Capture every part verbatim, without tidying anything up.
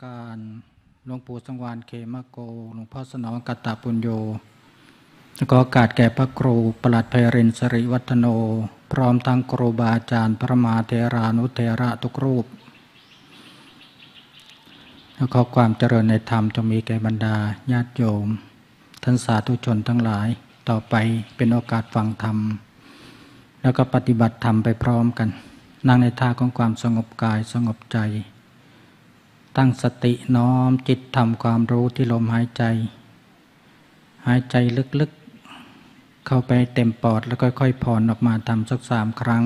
การหลวงปู่สังวานเขมโกหลวงพ่อสนองกัตตปุญโญขอโอกาสแก่พระครูปลัดไพรินทร์สิริวัฒโนพร้อมทั้งครูบาอาจารย์พระมหาเถรานุเถระทุกรูปและขอความเจริญในธรรมจงมีแก่บรรดาญาติโยมท่านสาธุชนทั้งหลายต่อไปเป็นโอกาสฟังธรรมแล้วก็ปฏิบัติธรรมไปพร้อมกันนั่งในท่าของความสงบกายสงบใจตั้งสติน้อมจิตทำความรู้ที่ลมหายใจหายใจลึกๆเข้าไปเต็มปอดแล้วค่อยๆผ่อนออกมาทำสักสามครั้ง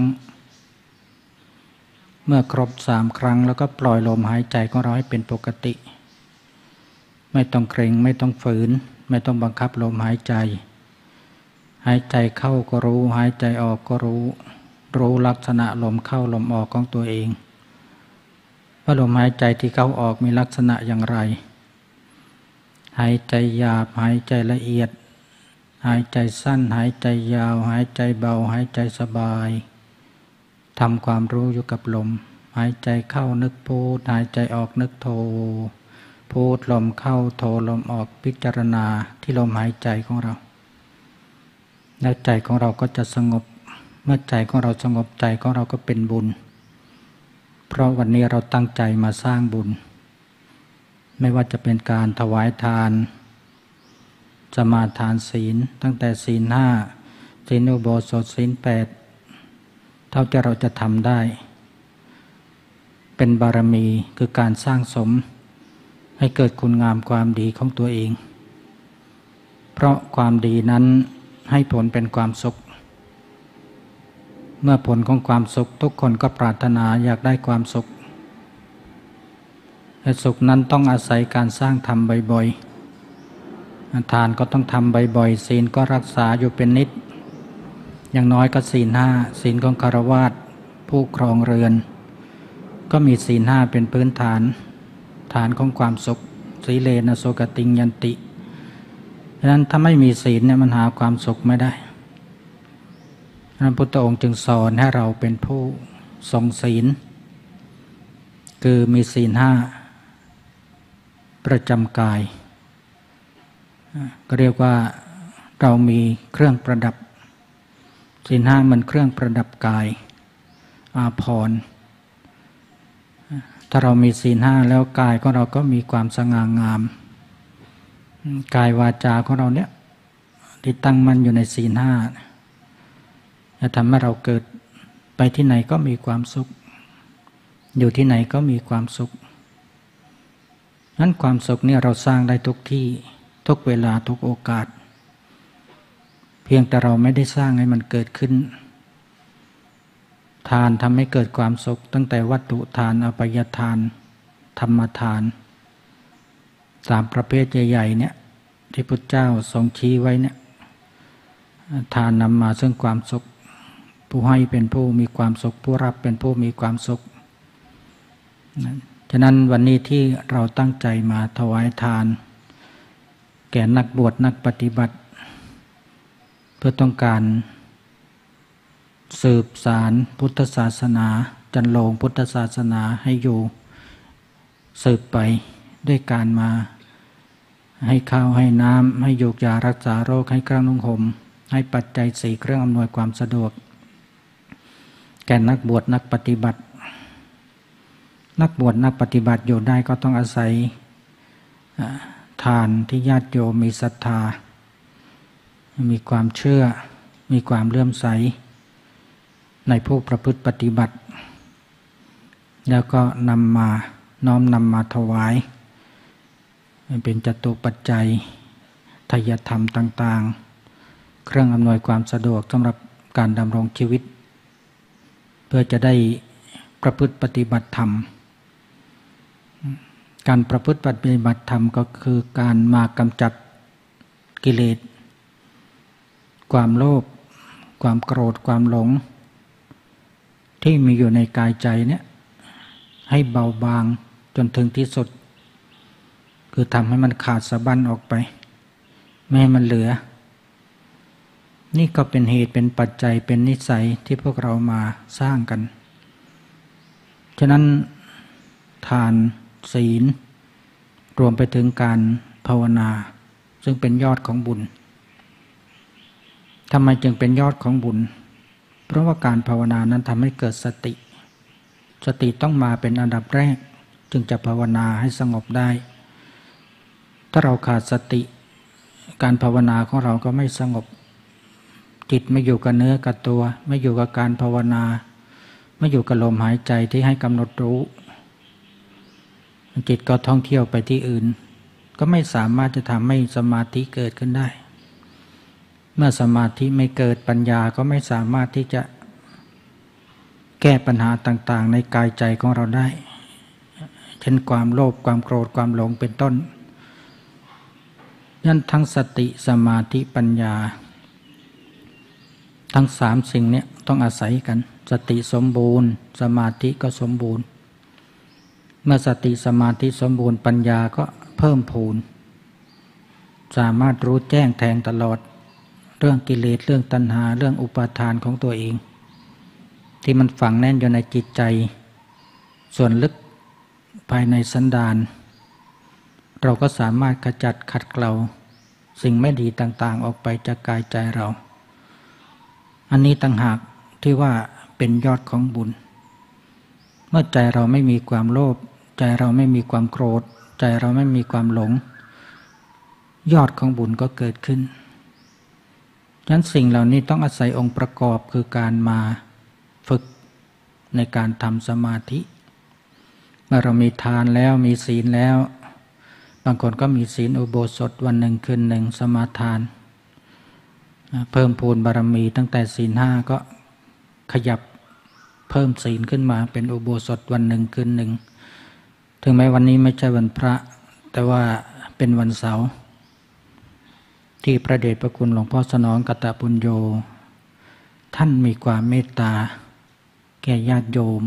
เมื่อครบสามครั้งแล้วก็ปล่อยลมหายใจของเราให้เป็นปกติไม่ต้องเกร็งไม่ต้องฝืนไม่ต้องบังคับลมหายใจหายใจเข้าก็รู้หายใจออกก็รู้รู้ลักษณะลมเข้าลมออกของตัวเองว่าลมหายใจที่เข้าออกมีลักษณะอย่างไรหายใจหยาบหายใจละเอียดหายใจสั้นหายใจยาวหายใจเบาหายใจสบายทำความรู้อยู่กับลมหายใจเข้านึกพูดหายใจออกนึกโทพูดลมเข้าโทลมออกพิจารณาที่ลมหายใจของเราแล้วใจของเราก็จะสงบเมื่อใจของเราสงบใจของเราก็เป็นบุญเพราะวันนี้เราตั้งใจมาสร้างบุญไม่ว่าจะเป็นการถวายทานสมาทานศีลตั้งแต่ศีลห้าศีลอุโบสถศีลแปดเท่าที่เราจะทำได้เป็นบารมีคือการสร้างสมให้เกิดคุณงามความดีของตัวเองเพราะความดีนั้นให้ผลเป็นความสุขเมื่อผลของความสุขทุกคนก็ปรารถนาอยากได้ความสุขแต่สุขนั้นต้องอาศัยการสร้างธรรมบ่อยๆทานก็ต้องทำบ่อยๆศีลก็รักษาอยู่เป็นนิดอย่างน้อยก็ศีลห้าศีลของฆราวาสผู้ครองเรือนก็มีศีลห้าเป็นพื้นฐานฐานของความสุขสีเลนะโสกติงยันติฉะนั้นถ้าไม่มีศีลเนี่ยมันหาความสุขไม่ได้พระพุทธองค์จึงสอนให้เราเป็นผู้ทรงศีลคือมีศีลห้าประจำกายก็เรียกว่าเรามีเครื่องประดับศีลห้ามันเครื่องประดับกายอาภรณ์ถ้าเรามีศีลห้าแล้วกายของเราก็มีความสง่างามกายวาจาของเราเนี่ยที่ตั้งมั่นอยู่ในศีลห้าจะทำให้เราเกิดไปที่ไหนก็มีความสุขอยู่ที่ไหนก็มีความสุขนั้นความสุขเนี่ยเราสร้างได้ทุกที่ทุกเวลาทุกโอกาสเพียงแต่เราไม่ได้สร้างให้มันเกิดขึ้นทานทำให้เกิดความสุขตั้งแต่วัตถุทานอภัยทานธรรมทานสามประเภทใหญ่ๆเนี่ยที่พุทธเจ้าทรงชี้ไว้เนี่ยทานนำมาซึ่งความสุขผู้ให้เป็นผู้มีความสุขผู้รับเป็นผู้มีความสุขฉะนั้นวันนี้ที่เราตั้งใจมาถวายทานแก่นักบวชนักปฏิบัติเพื่อต้องการสืบสารพุทธศาสนาจันโลงพุทธศาสนาให้อยู่สืบไปด้วยการมาให้ข้าวให้น้ำให้ยูกยารักษาโรคให้เครื่องนุ่งห่มให้ปัจจัยสี่เครื่องอำนวยความสะดวกแก่นักบวชนักปฏิบัตินักบวชนักปฏิบัติอยู่ได้ก็ต้องอาศัยทานที่ญาติโยมมีศรัทธามีความเชื่อมีความเลื่อมใสในผู้ประพฤติปฏิบัติแล้วก็นำมาน้อมนำมาถวายเป็นจตุปัจจัยทายธรรมต่างๆเครื่องอำนวยความสะดวกสำหรับการดำรงชีวิตเพื่อจะได้ประพฤติปฏิบัติธรรมการประพฤติปฏิบัติธรรมก็คือการมากำจัดกิเลสความโลภความโกรธความหลงที่มีอยู่ในกายใจเนี่ยให้เบาบางจนถึงที่สุดคือทำให้มันขาดสะบั้นออกไปไม่ให้มันเหลือนี่ก็เป็นเหตุเป็นปัจจัยเป็นนิสัยที่พวกเรามาสร้างกันฉะนั้นทานศีลรวมไปถึงการภาวนาซึ่งเป็นยอดของบุญทำไมจึงเป็นยอดของบุญเพราะว่าการภาวนานั้นทำให้เกิดสติสติต้องมาเป็นอันดับแรกจึงจะภาวนาให้สงบได้ถ้าเราขาดสติการภาวนาของเราก็ไม่สงบจิตไม่อยู่กับเนื้อกับตัวไม่อยู่กับการภาวนาไม่อยู่กับลมหายใจที่ให้กำหนดรู้จิตก็ท่องเที่ยวไปที่อื่นก็ไม่สามารถจะทำให้สมาธิเกิดขึ้นได้เมื่อสมาธิไม่เกิดปัญญาก็ไม่สามารถที่จะแก้ปัญหาต่างๆในกายใจของเราได้เช่นความโลภความโกรธความหลงเป็นต้นนั่นทั้งสติสมาธิปัญญาทั้งสามสิ่งนี้ต้องอาศัยกันสติสมบูรณ์สมาธิก็สมบูรณ์เมื่อสติสมาธิสมบูรณ์ปัญญาก็เพิ่มพูนสามารถรู้แจ้งแทงตลอดเรื่องกิเลสเรื่องตัณหาเรื่องอุปาทานของตัวเองที่มันฝังแน่นอยู่ในจิตใจส่วนลึกภายในสันดานเราก็สามารถขจัดขัดเกลาสิ่งไม่ดีต่างๆออกไปจากกายใจเราอันนี้ต่างหากที่ว่าเป็นยอดของบุญเมื่อใจเราไม่มีความโลภใจเราไม่มีความโกรธใจเราไม่มีความหลงยอดของบุญก็เกิดขึ้นฉะนั้นสิ่งเหล่านี้ต้องอาศัยองค์ประกอบคือการมาฝึกในการทำสมาธิเมื่อเรามีทานแล้วมีศีลแล้วบางคนก็มีศีลอุโบสถวันหนึ่งคืนหนึ่งสมาทานเพิ่มพูนบารมีตั้งแต่ศีลห้าก็ขยับเพิ่มศีลขึ้นมาเป็นอุโบสถวันหนึ่งคืนหนึ่งถึงแม้วันนี้ไม่ใช่วันพระแต่ว่าเป็นวันเสาร์ที่พระเดชพระคุณหลวงพ่อสนองกตปุญโญท่านมีความเมตตาแก่ญาติโยม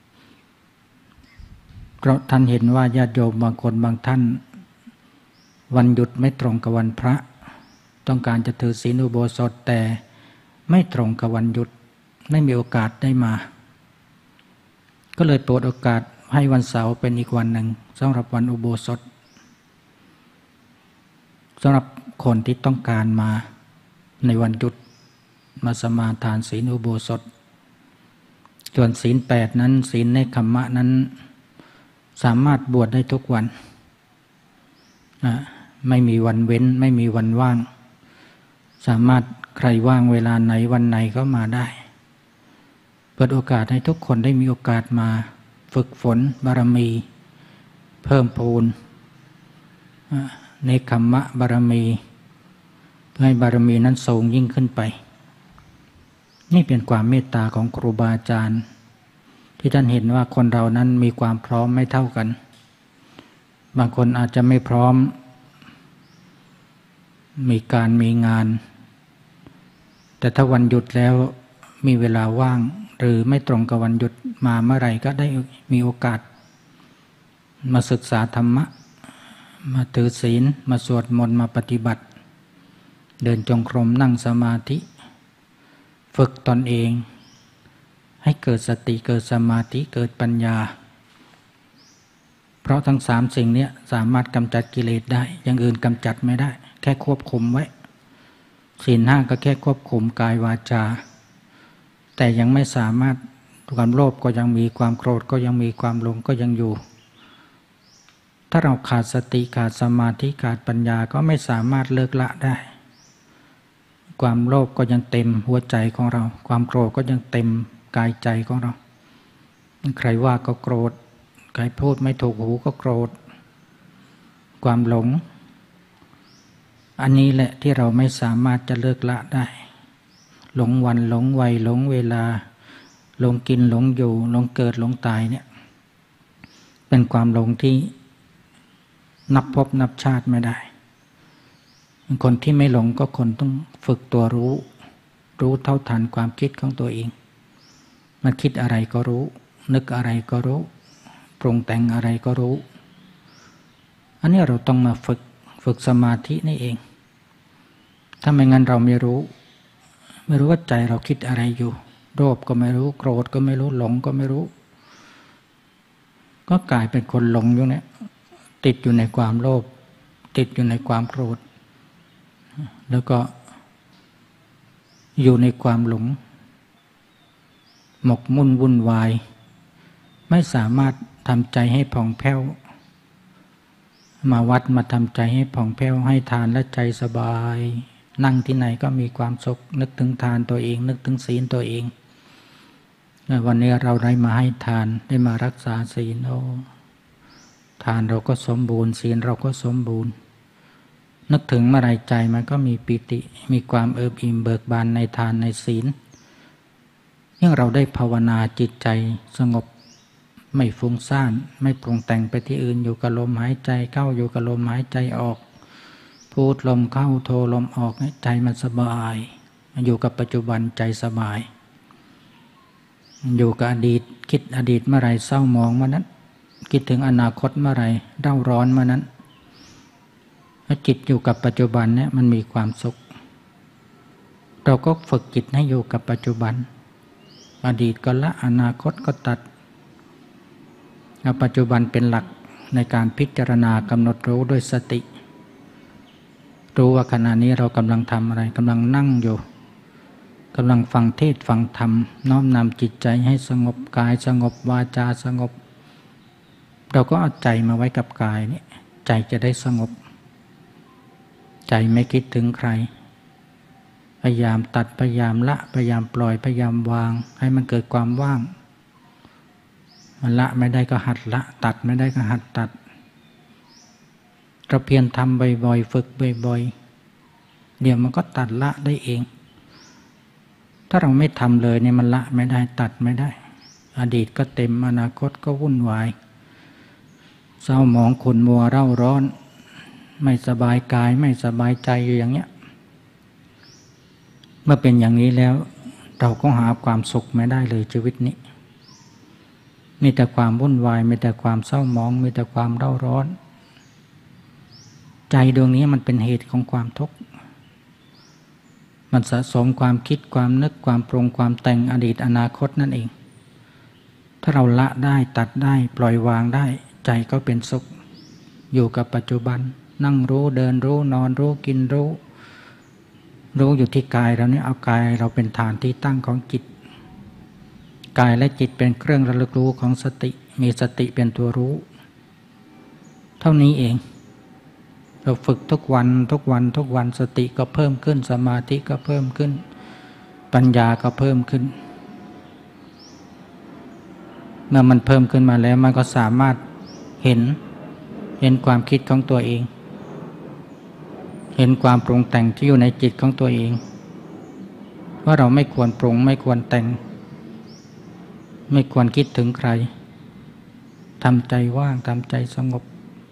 เพราะท่านเห็นว่าญาติโยมบางคนบางท่านวันหยุดไม่ตรงกับวันพระต้องการจะถือศีลอุโบสถแต่ไม่ตรงกับวันหยุดไม่มีโอกาสได้มาก็เลยโปรดโอกาสให้วันเสาร์เป็นอีกวันหนึ่งสำหรับวันอุโบสถสำหรับคนที่ต้องการมาในวันหยุดมาสมาทานศีลอุโบสถส่วนศีลแปดนั้นศีลเนกขัมมะนั้นสามารถบวชได้ทุกวันไม่มีวันเว้นไม่มีวันว่างสามารถใครว่างเวลาไหนวันไหนก็มาได้เปิดโอกาสให้ทุกคนได้มีโอกาสมาฝึกฝนบารมีเพิ่มพูนเนกขัมมะบารมีเพื่อให้บารมีนั้นสูงยิ่งขึ้นไปนี่เป็นความเมตตาของครูบาอาจารย์ที่ท่านเห็นว่าคนเรานั้นมีความพร้อมไม่เท่ากันบางคนอาจจะไม่พร้อมมีการมีงานแต่ถ้าวันหยุดแล้วมีเวลาว่างหรือไม่ตรงกับวันหยุดมาเมื่อไหร่ก็ได้มีโอกาสมาศึกษาธรรมะมาถือศีลมาสวดมนต์มาปฏิบัติเดินจงกรมนั่งสมาธิฝึกตนเองให้เกิดสติเกิดสมาธิเกิดปัญญาเพราะทั้งสามสิ่งนี้สามารถกำจัดกิเลสได้อย่างอื่นกำจัดไม่ได้แค่ควบคุมไว้ศีลห้าก็แค่ควบคุมกายวาจาแต่ยังไม่สามารถความโลภก็ยังมีความโกรธก็ยังมีความหลงก็ยังอยู่ถ้าเราขาดสติขาดสมาธิขาดปัญญาก็ไม่สามารถเลิกละได้ความโลภก็ยังเต็มหัวใจของเราความโกรธก็ยังเต็มกายใจของเราใครว่าก็โกรธใครพูดไม่ถูกหูก็โกรธความหลงอันนี้แหละที่เราไม่สามารถจะเลิกละได้หลงวันหลงวัยหลงเวลาหลงกินหลงอยู่หลงเกิดหลงตายเนี่ยเป็นความหลงที่นับพบนับชาติไม่ได้คนที่ไม่หลงก็คนต้องฝึกตัวรู้รู้เท่าทันความคิดของตัวเองมันคิดอะไรก็รู้นึกอะไรก็รู้ปรุงแต่งอะไรก็รู้อันนี้เราต้องมาฝึกฝึกสมาธินี่เองถ้าไม่งั้นเราไม่รู้ไม่รู้ว่าใจเราคิดอะไรอยู่โลภก็ไม่รู้โกรธก็ไม่รู้หลงก็ไม่รู้ก็กลายเป็นคนหลงอยู่เนี่ยติดอยู่ในความโลภติดอยู่ในความโกรธแล้วก็อยู่ในความหลงหมกมุ่นวุ่นวายไม่สามารถทำใจให้ผ่องแผ้วมาวัดมาทำใจให้ผ่องแผ้วให้ทานและใจสบายนั่งที่ไหนก็มีความสุขนึกถึงทานตัวเองนึกถึงศีลตัวเองวันนี้เราได้มาให้ทานได้มารักษาศีลโอ้ทานเราก็สมบูรณ์ศีลเราก็สมบูรณ์นึกถึงเมื่อไรใจมันก็มีปิติมีความเอิบอิ่มเบิกบานในทานในศีลยิ่งเราได้ภาวนาจิตใจสงบไม่ฟุ้งซ่านไม่ปรุงแต่งไปที่อื่นอยู่กับลมหายใจเข้าอยู่กับลมหายใจออกพูดลมเข้าโทลมออกใจมันสบายอยู่กับปัจจุบันใจสบายอยู่กับอดีตคิดอดีตเมื่อไรเศร้าหมองเมื่อนั้นคิดถึงอนาคตเมื่อไรเร่าร้อนเมื่อนั้นถ้าจิตอยู่กับปัจจุบันเนี่ยมันมีความสุขเราก็ฝึกจิตให้อยู่กับปัจจุบันอดีตก็ละอนาคตก็ตัดเอาปัจจุบันเป็นหลักในการพิจารณากำหนดรู้ด้วยสติรู้ว่าขณะนี้เรากำลังทำอะไรกำลังนั่งอยู่กำลังฟังเทศน์ฟังธรรมน้อมนำจิตใจให้สงบกายสงบวาจาสงบเราก็เอาใจมาไว้กับกายนี่ใจจะได้สงบใจไม่คิดถึงใครพยายามตัดพยายามละพยายามปล่อยพยายามวางให้มันเกิดความว่างมันละไม่ได้ก็หัดละตัดไม่ได้ก็หัดตัดเราเพียรทำบ่อยๆฝึกบ่อยๆเดี๋ยวมันก็ตัดละได้เองถ้าเราไม่ทำเลยเนี่ยมันละไม่ได้ตัดไม่ได้อดีตก็เต็มอนาคตก็วุ่นวายเศร้าหมองขุ่นมัวเร่าร้อนไม่สบายกายไม่สบายใจอยู่อย่างเนี้ยเมื่อเป็นอย่างนี้แล้วเราก็หาความสุขไม่ได้เลยชีวิตนี้มีแต่ความวุ่นวายมีแต่ความเศร้าหมองมีแต่ความเร่าร้อนใจดวงนี้มันเป็นเหตุของความทุกข์มันสะสมความคิดความนึกความปรุงความแต่งอดีตอนาคตนั่นเองถ้าเราละได้ตัดได้ปล่อยวางได้ใจก็เป็นสุขอยู่กับปัจจุบันนั่งรู้เดินรู้นอนรู้กินรู้รู้อยู่ที่กายเราเนี่ยเอากายเราเป็นฐานที่ตั้งของจิตกายและจิตเป็นเครื่องระลึกรู้ของสติมีสติเป็นตัวรู้เท่านี้เองเราฝึกทุกวันทุกวันทุกวันสติก็เพิ่มขึ้นสมาธิก็เพิ่มขึ้นปัญญาก็เพิ่มขึ้นเมื่อมันเพิ่มขึ้นมาแล้วมันก็สามารถเห็นเห็นความคิดของตัวเองเห็นความปรุงแต่งที่อยู่ในจิตของตัวเองว่าเราไม่ควรปรุงไม่ควรแต่งไม่ควรคิดถึงใครทำใจว่างทำใจสงบ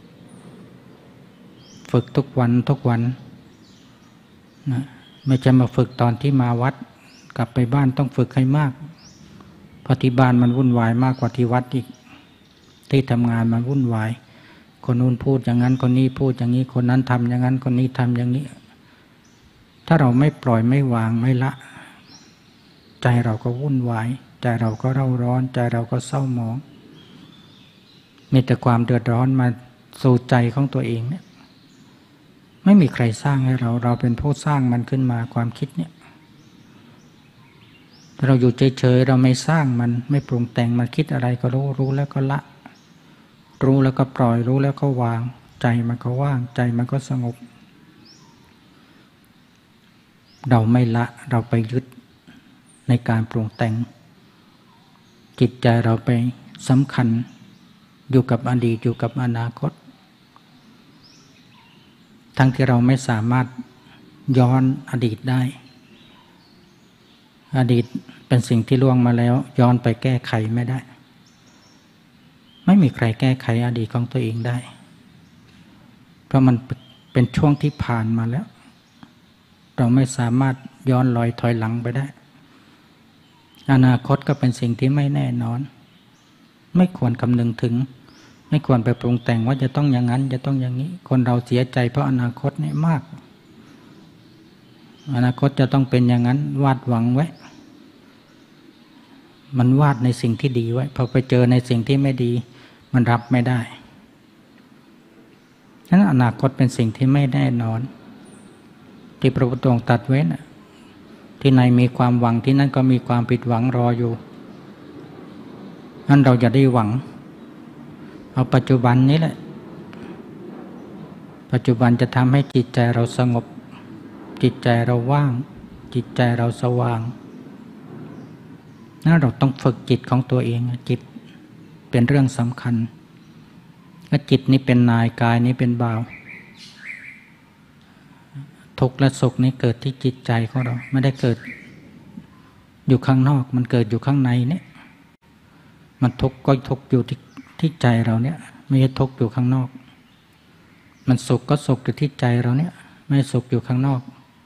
ฝึกทุกวันทุกวันนะไม่ใช่มาฝึกตอนที่มาวัดกลับไปบ้านต้องฝึกให้มากเพราะที่บ้านมันวุ่นวายมากกว่าที่วัดอีกที่ทำงานมันวุ่นวายคนนู้นพูดอย่างนั้นคนนี้พูดอย่างนี้คนนั้นทำอย่างนั้นคนนี้ทำอย่างนี้ถ้าเราไม่ปล่อยไม่วางไม่ละใจเราก็วุ่นวายใจเราก็เร่าร้อนใจเราก็เศร้าหมองมีแต่ความเดือดร้อนมาสู่ใจของตัวเองเนี่ยไม่มีใครสร้างให้เราเราเป็นผู้สร้างมันขึ้นมาความคิดเนี่ยเราอยู่เฉยๆเราไม่สร้างมันไม่ปรุงแต่งมันคิดอะไรก็รู้รู้แล้วก็ละรู้แล้วก็ปล่อยรู้แล้วก็วางใจมันก็ว่างใจมันก็สงบเราไม่ละเราไปยึดในการปรุงแต่งจิตใจเราไปสำคัญอยู่กับอดีตอยู่กับอนาคตทั้งที่เราไม่สามารถย้อนอดีตได้อดีตเป็นสิ่งที่ล่วงมาแล้วย้อนไปแก้ไขไม่ได้ไม่มีใครแก้ไขอดีตของตัวเองได้เพราะมันเป็นช่วงที่ผ่านมาแล้วเราไม่สามารถย้อนลอยถอยหลังไปได้อนาคตก็เป็นสิ่งที่ไม่แน่นอนไม่ควรคำนึงถึงไม่ควรไปปรุงแต่งว่าจะต้องอย่างนั้นจะต้องอย่างนี้คนเราเสียใจเพราะอนาคตนี่มากอนาคตจะต้องเป็นอย่างนั้นวาดหวังไว้มันวาดในสิ่งที่ดีไว้พอไปเจอในสิ่งที่ไม่ดีมันรับไม่ได้นั้นอนาคตเป็นสิ่งที่ไม่แน่นอนที่พระพุทธองค์ตรัสไว้นะที่ไหนมีความหวังที่นั่นก็มีความผิดหวังรออยู่นั้นเราจะได้หวังเอาปัจจุบันนี้แหละปัจจุบันจะทำให้จิตใจเราสงบจิตใจเราว่างจิตใจเราสว่างนั้นเราต้องฝึกจิตของตัวเองจิตเป็นเรื่องสำคัญและจิตนี้เป็นนายกายนี้เป็นบ่าวทุกข์และสุขนี้เกิดที่จิตใจของเราไม่ได้เกิดอยู่ข้างนอกมันเกิดอยู่ข้างในเนี่ยมันทุกข์ก็ทุกข์อยู่ที่ที่ใจเราเนี่ยไม่ใช่ทุกข์อยู่ข้างนอกมันสุขก็สุขอยู่ที่ใจเราเนี่ยไม่สุขอยู่ข้างนอก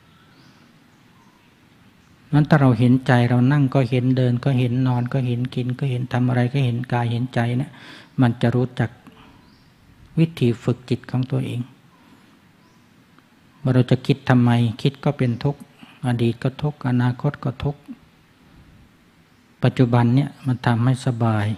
นั้นถ้าเราเห็นใจเรานั่งก็เห็นเดินก็เห็นนอนก็เห็นกินก็เห็นทำอะไรก็เห็นกายเห็นใจเนี่ยมันจะรู้จักวิธีฝึกจิตของตัวเองว่าเราจะคิดทำไมคิดก็เป็นทุกข์อดีตก็ทุกข์อนาคตก็ทุกข์ปัจจุบันเนี่ยมันทำให้สบาย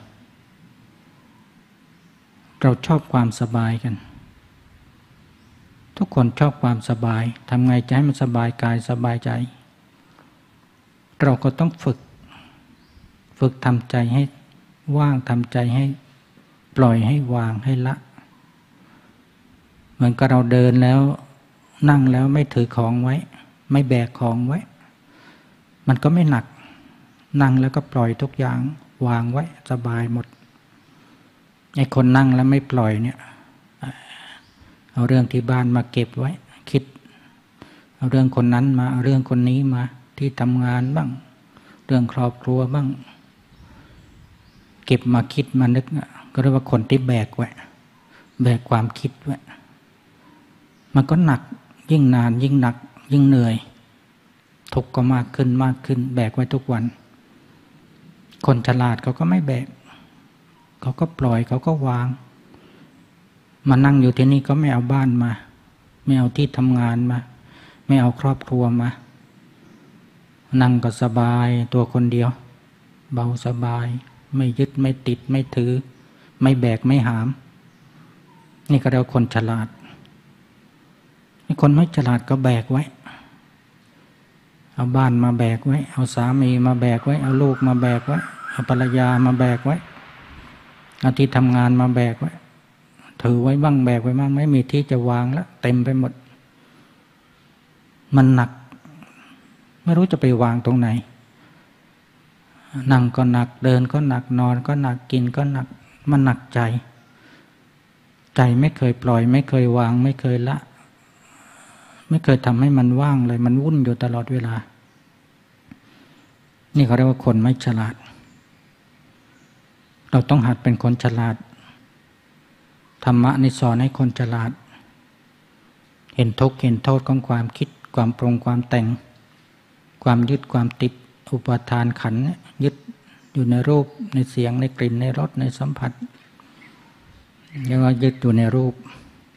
เราชอบความสบายกันทุกคนชอบความสบายทำไงจะให้มันสบายกายสบายใจเราก็ต้องฝึกฝึกทำใจให้ว่างทำใจให้ปล่อยให้วางให้ละเหมือนกับเราเดินแล้วนั่งแล้วไม่ถือของไว้ไม่แบกของไว้มันก็ไม่หนักนั่งแล้วก็ปล่อยทุกอย่างวางไว้สบายหมดไอ้คนนั่งแล้วไม่ปล่อยเนี่ยเอาเรื่องที่บ้านมาเก็บไว้คิดเอาเรื่องคนนั้นมาเอาเรื่องคนนี้มาที่ทำงานบ้างเรื่องครอบครัวบ้างเก็บมาคิดมานึกก็เรียกว่าคนที่แบกไว้แบกความคิดไว้มันก็หนักยิ่งนานยิ่งหนักยิ่งเหนื่อยทุกข์ก็มากขึ้นมากขึ้นแบกไว้ทุกวันคนฉลาดเขาก็ไม่แบกเขาก็ปล่อยเขาก็วางมานั่งอยู่ที่นี่ก็ไม่เอาบ้านมาไม่เอาที่ทำงานมาไม่เอาครอบครัวมานั่งก็สบายตัวคนเดียวเบาสบายไม่ยึดไม่ติดไม่ถือไม่แบกไม่หามนี่ก็เรียกว่าคนฉลาดคนไม่ฉลาดก็แบกไว้เอาบ้านมาแบกไว้เอาสามีมาแบกไว้เอาลูกมาแบกไว้เอาภรรยามาแบกไว้เอาที่ทำงานมาแบกไว้ถือไว้บ้างแบกไว้บ้างไม่มีที่จะวางแล้วเต็มไปหมดมันหนักไม่รู้จะไปวางตรงไหนนั่งก็หนักเดินก็หนักนอนก็หนักกินก็หนักมันหนักใจใจไม่เคยปล่อยไม่เคยวางไม่เคยละไม่เคยทำให้มันว่างเลยมันวุ่นอยู่ตลอดเวลานี่เขาเรียกว่าคนไม่ฉลาดเราต้องหัดเป็นคนฉลาดธรรมะนี่สอนให้คนฉลาดเห็นทุกข์เห็นโทษของความคิดความปรุงความแต่งความยึดความติดอุปาทานขันธ์ยึดอยู่ในรูปในเสียงในกลิ่นในรสในสัมผัสแล้วก็ยึดอยู่ในรูป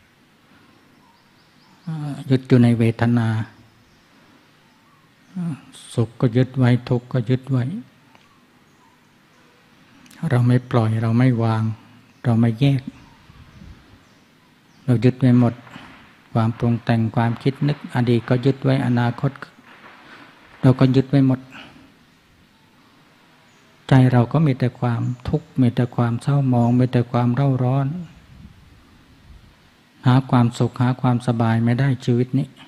ยึดอยู่ในเวทนาสุขก็ยึดไว้ทุกข์ก็ยึดไว้เราไม่ปล่อยเราไม่วางเราไม่แยกเรายึดไว้หมดความปรุงแต่งความคิดนึกอดีตก็ยึดไว้อนาคตเราก็ยึดไว้หมดใจเราก็มีแต่ความทุกข์มีแต่ความเศร้าหมองมีแต่ความเร่าร้อนหาความสุขหาความสบายไม่ได้ชีวิตนี้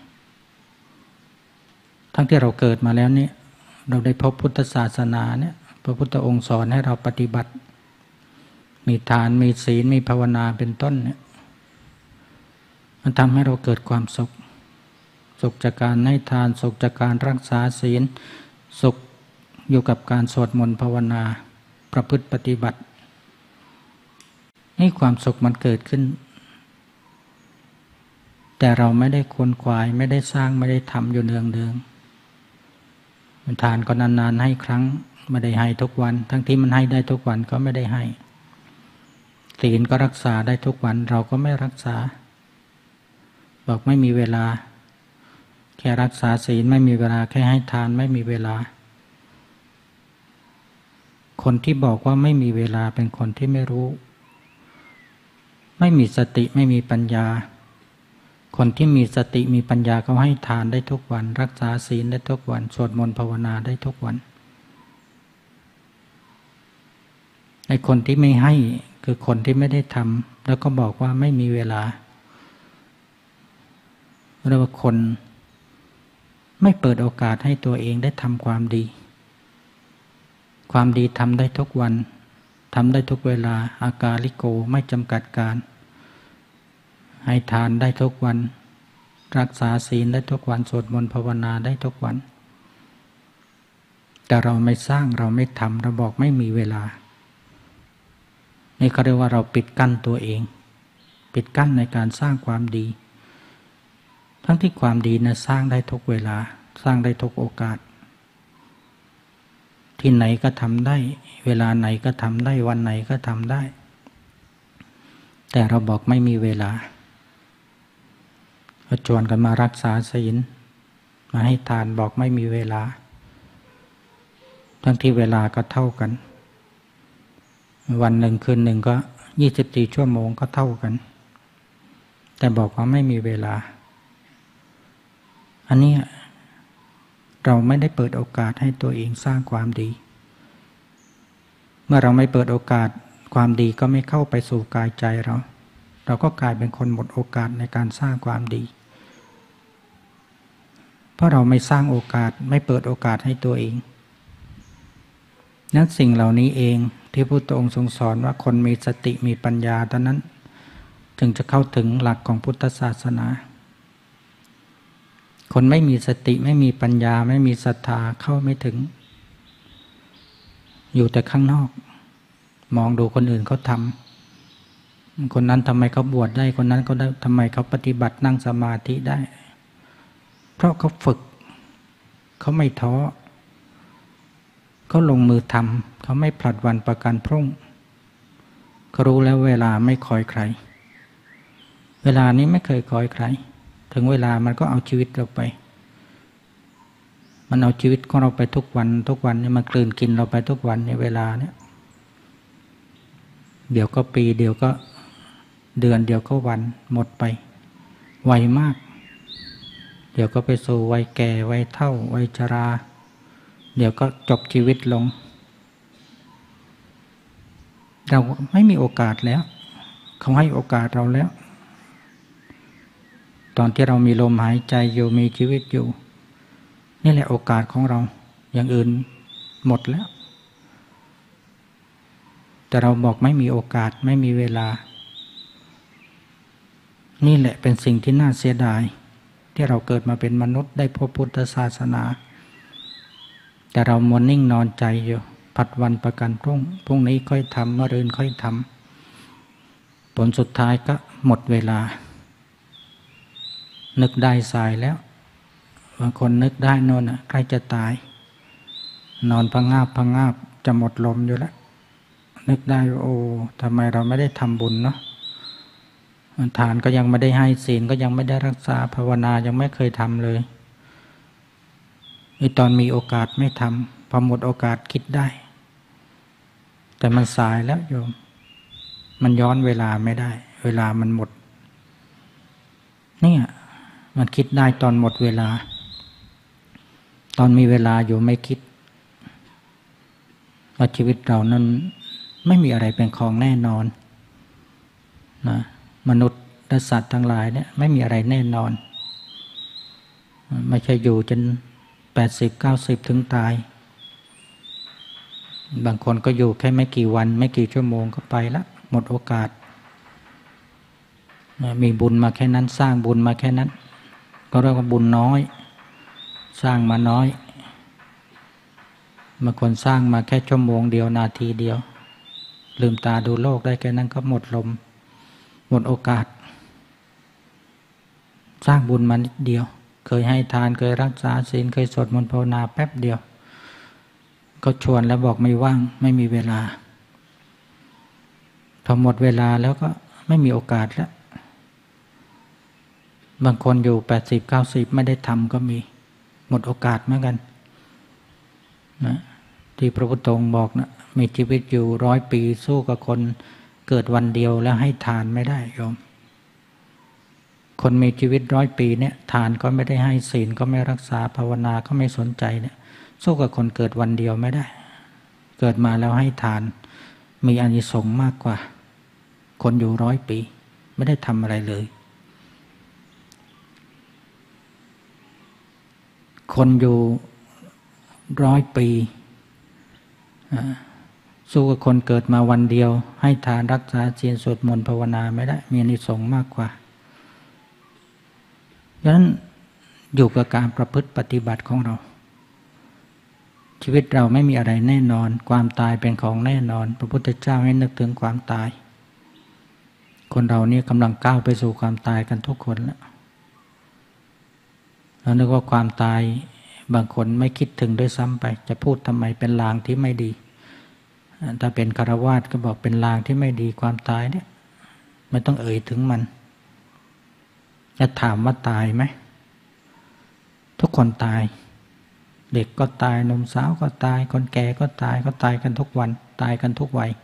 ทั้งที่เราเกิดมาแล้วเนี่ยเราได้พบพุทธศาสนาเนี่ยพระพุทธองค์สอนให้เราปฏิบัติมีทานมีศีลมีภาวนาเป็นต้นเนี่ยมันทำให้เราเกิดความสุขสุขจากการให้ทานสุขจากการรักษาศีลสุขอยู่กับการสวดมนต์ภาวนาประพฤติปฏิบัตินี่ความสุขมันเกิดขึ้นแต่เราไม่ได้ควนขวายไม่ได้สร้างไม่ได้ทำอยู่เนืองเนืองทานก็นานๆให้ครั้งไม่ได้ให้ทุกวันทั้งที่มันให้ได้ทุกวันก็ไม่ได้ให้ศีลก็รักษาได้ทุกวันเราก็ไม่รักษาบอกไม่มีเวลาแค่รักษาศีลไม่มีเวลาแค่ให้ทานไม่มีเวลาคนที่บอกว่าไม่มีเวลาเป็นคนที่ไม่รู้ไม่มีสติไม่มีปัญญาคนที่มีสติมีปัญญาเขาให้ทานได้ทุกวันรักษาศีลได้ทุกวันสวดมนต์ภาวนาได้ทุกวันไอ้คนที่ไม่ให้คือคนที่ไม่ได้ทำแล้วก็บอกว่าไม่มีเวลาเรียกว่าคนไม่เปิดโอกาสให้ตัวเองได้ทำความดีความดีทำได้ทุกวันทำได้ทุกเวลาอากาลิโกไม่จำกัดการให้ทานได้ทุกวันรักษาศีลได้ทุกวันสวดมนต์ภาวนาได้ทุกวันแต่เราไม่สร้างเราไม่ทำเราบอกไม่มีเวลานี่เขาเรียกว่าเราปิดกั้นตัวเองปิดกั้นในการสร้างความดีทั้งที่ความดีนะสร้างได้ทุกเวลาสร้างได้ทุกโอกาสที่ไหนก็ทำได้เวลาไหนก็ทำได้วันไหนก็ทำได้แต่เราบอกไม่มีเวลาก็ชวนกันมารักษาศีลมาให้ทานบอกไม่มีเวลาทั้งที่เวลาก็เท่ากันวันหนึ่งคืนหนึ่งก็ยี่สิบสี่ชั่วโมงก็เท่ากันแต่บอกว่าไม่มีเวลาอันนี้เราไม่ได้เปิดโอกาสให้ตัวเองสร้างความดีเมื่อเราไม่เปิดโอกาสความดีก็ไม่เข้าไปสู่กายใจเราเราก็กลายเป็นคนหมดโอกาสในการสร้างความดีเพราะเราไม่สร้างโอกาสไม่เปิดโอกาสให้ตัวเองนั้นสิ่งเหล่านี้เองที่พระพุทธองค์ทรงสอนว่าคนมีสติมีปัญญาเท่านั้นจึงจะเข้าถึงหลักของพุทธศาสนาคนไม่มีสติไม่มีปัญญาไม่มีศรัทธาเข้าไม่ถึงอยู่แต่ข้างนอกมองดูคนอื่นเขาทำคนนั้นทำไมเขาบวชได้คนนั้นเขาได้ทำไมเขาปฏิบัตินั่งสมาธิได้เพราะเขาฝึกเขาไม่ท้อเขาลงมือทำเขาไม่ผลัดวันประกันพรุ่งเขารู้แล้วเวลาไม่คอยใครเวลานี้ไม่เคยคอยใครถึงเวลามันก็เอาชีวิตเราไปมันเอาชีวิตของเราไปทุกวันทุกวันนี่มันกลืนกินเราไปทุกวันในเวลาเนี้ยเดี๋ยวก็ปีเดี๋ยวก็เดือนเดี๋ยวก็วันหมดไปไวมากเดี๋ยวก็ไปสู่วัยแก่วัยเฒ่าวัยชราเดี๋ยวก็จบชีวิตลงเราไม่มีโอกาสแล้วเขาให้โอกาสเราแล้วตอนที่เรามีลมหายใจอยู่มีชีวิตอยู่นี่แหละโอกาสของเราอย่างอื่นหมดแล้วแต่เราบอกไม่มีโอกาสไม่มีเวลานี่แหละเป็นสิ่งที่น่าเสียดายที่เราเกิดมาเป็นมนุษย์ได้พบพุทธศาสนาแต่เรามัวนิ่งนอนใจอยู่ผัดวันประกันพรุ่งพรุ่งนี้ค่อยทำมะรืนค่อยทำผลสุดท้ายก็หมดเวลานึกได้สายแล้วบางคนนึกได้โน่นน่ะใกล้จะตายนอนพังงาบพังงาบจะหมดลมอยู่แล้วนึกได้โอ้ทำไมเราไม่ได้ทำบุญเนาะทานก็ยังไม่ได้ให้ศีลก็ยังไม่ได้รักษาภาวนายังไม่เคยทำเลยไอ้ตอนมีโอกาสไม่ทำพอหมดโอกาสคิดได้แต่มันสายแล้วโยมมันย้อนเวลาไม่ได้เวลามันหมดเนี่ยมันคิดได้ตอนหมดเวลาตอนมีเวลาอยู่ไม่คิดว่าชีวิตเรานั้นไม่มีอะไรเป็นของแน่นอนนะมนุษย์และสัตว์ทั้งหลายเนี่ยไม่มีอะไรแน่นอนไม่ใช่อยู่จนแปดสิบเก้าสิบถึงตายบางคนก็อยู่แค่ไม่กี่วันไม่กี่ชั่วโมงก็ไปละหมดโอกาสมีบุญมาแค่นั้นสร้างบุญมาแค่นั้นก็เรียกว่าบุญน้อยสร้างมาน้อยบางคนสร้างมาแค่ชั่วโมงเดียวนาทีเดียวลืมตาดูโลกได้แค่นั้นก็หมดลมหมดโอกาสสร้างบุญมานิดเดียวเคยให้ทานเคยรักษาศีลเคยสวดมนต์ภาวนาแป๊บเดียวก็ชวนแล้วบอกไม่ว่างไม่มีเวลาพอหมดเวลาแล้วก็ไม่มีโอกาสแล้วบางคนอยู่แปดสิบ เก้าสิบไม่ได้ทำก็มีหมดโอกาสเหมือนกันนะที่พระพุทธองค์บอกนะมีชีวิตอยู่ร้อยปีสู้กับคนเกิดวันเดียวแล้วให้ทานไม่ได้โยมคนมีชีวิตร้อยปีเนี่ยทานก็ไม่ได้ให้ศีลก็ไม่รักษาภาวนาก็ไม่สนใจเนี่ยสู้กับคนเกิดวันเดียวไม่ได้เกิดมาแล้วให้ทานมีอานิสงส์มากกว่าคนอยู่ร้อยปีไม่ได้ทำอะไรเลยคนอยู่ร้อยปีสู้กับคนเกิดมาวันเดียวให้ทานรักษาศีลสวดมนต์ภาวนาไม่ได้มีอานิสงส์มากกว่าดังนั้นอยู่กับการประพฤติปฏิบัติของเราชีวิตเราไม่มีอะไรแน่นอนความตายเป็นของแน่นอนพระพุทธเจ้าให้นึกถึงความตายคนเรานี่กำลังก้าวไปสู่ความตายกันทุกคนแล้วเรานึกว่าความตายบางคนไม่คิดถึงด้วยซ้ำไปจะพูดทำไมเป็นลางที่ไม่ดีถ้าเป็นฆราวาสก็บอกเป็นลางที่ไม่ดีความตายเนี่ยไม่ต้องเอ่ยถึงมันจะถามว่าตายไหมทุกคนตายเด็กก็ตายหนุ่มสาวก็ตายคนแก่ก็ตายก็ตายกันทุกวันตายกันทุกวัย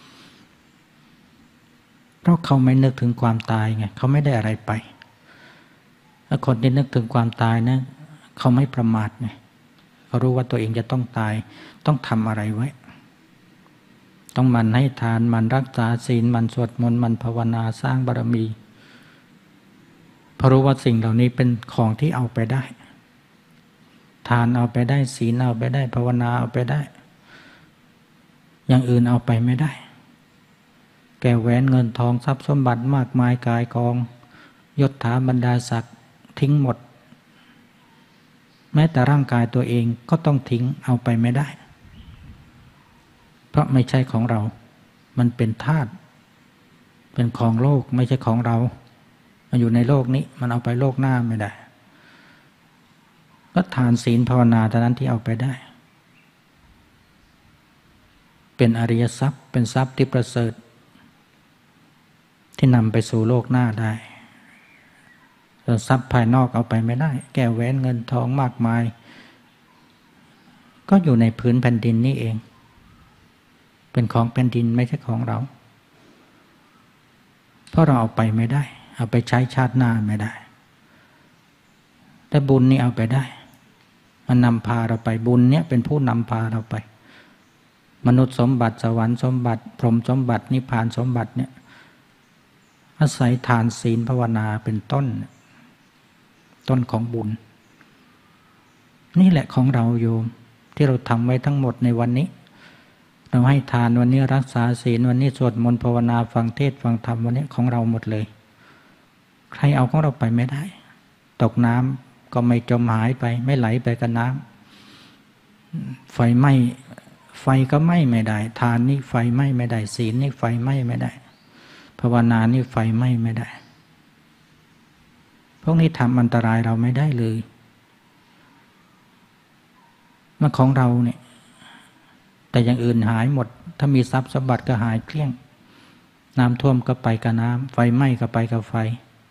เพราะเขาไม่นึกถึงความตายไงเขาไม่ได้อะไรไปถ้าคนที่นึกถึงความตายนะเขาไม่ประมาทไงเขารู้ว่าตัวเองจะต้องตายต้องทำอะไรไว้ต้องมันให้ทานมันรักษาศีลมันสวดมนต์มันภาวนาสร้างบารมีเพราะรู้ว่าสิ่งเหล่านี้เป็นของที่เอาไปได้ทานเอาไปได้ศีลเอาไปได้ภาวนาเอาไปได้อย่างอื่นเอาไปไม่ได้แก้วแหวนเงินทองทรัพย์สมบัติมากมายกายกองยศถาบรรดาศักดิ์ทิ้งหมดแม้แต่ร่างกายตัวเองก็ต้องทิ้งเอาไปไม่ได้เพราะไม่ใช่ของเรามันเป็นธาตุเป็นของโลกไม่ใช่ของเรามันอยู่ในโลกนี้มันเอาไปโลกหน้าไม่ได้ก็ทานศีลภาวนาเท่านั้นที่เอาไปได้เป็นอริยทรัพย์เป็นทรัพย์ที่ประเสริฐที่นำไปสู่โลกหน้าได้แต่ทรัพย์ภายนอกเอาไปไม่ได้แก้วแหวนเงินทองมากมายก็อยู่ในพื้นแผ่นดินนี่เองเป็นของแผ่นดินไม่ใช่ของเราเพราะเราเอาไปไม่ได้เอาไปใช้ชาติหน้าไม่ได้แต่บุญนี่เอาไปได้มันนำพาเราไปบุญเนี่ยเป็นผู้นำพาเราไปมนุษย์สมบัติสวรรค์สมบัติพรหมสมบัตินิพพานสมบัติเนี่ยอาศัยทานศีลภาวนาเป็นต้นต้นของบุญนี่แหละของเราโยมที่เราทำไว้ทั้งหมดในวันนี้เราให้ทานวันนี้รักษาศีลวันนี้สวดมนต์ภาวนาฟังเทศน์ฟังธรรมวันนี้ของเราหมดเลยใครเอาของเราไปไม่ได้ตกน้ำก็ไม่จมหายไปไม่ไหลไปกับน้ำไฟไหม้ไฟก็ไหม้ไม่ได้ทานนี่ไฟไหม้ไม่ได้ศีลนี่ไฟไหม้ไม่ได้ภาวนานี่ไฟไหม้ไม่ได้พวกนี้ทำอันตรายเราไม่ได้เลยมันของเราเนี่ยแต่อย่างอื่นหายหมดถ้ามีทรัพย์สมบัติก็หายเกลี้ยงน้ำท่วมก็ไปกับน้ำไฟไหม้ก็ไปกับไฟ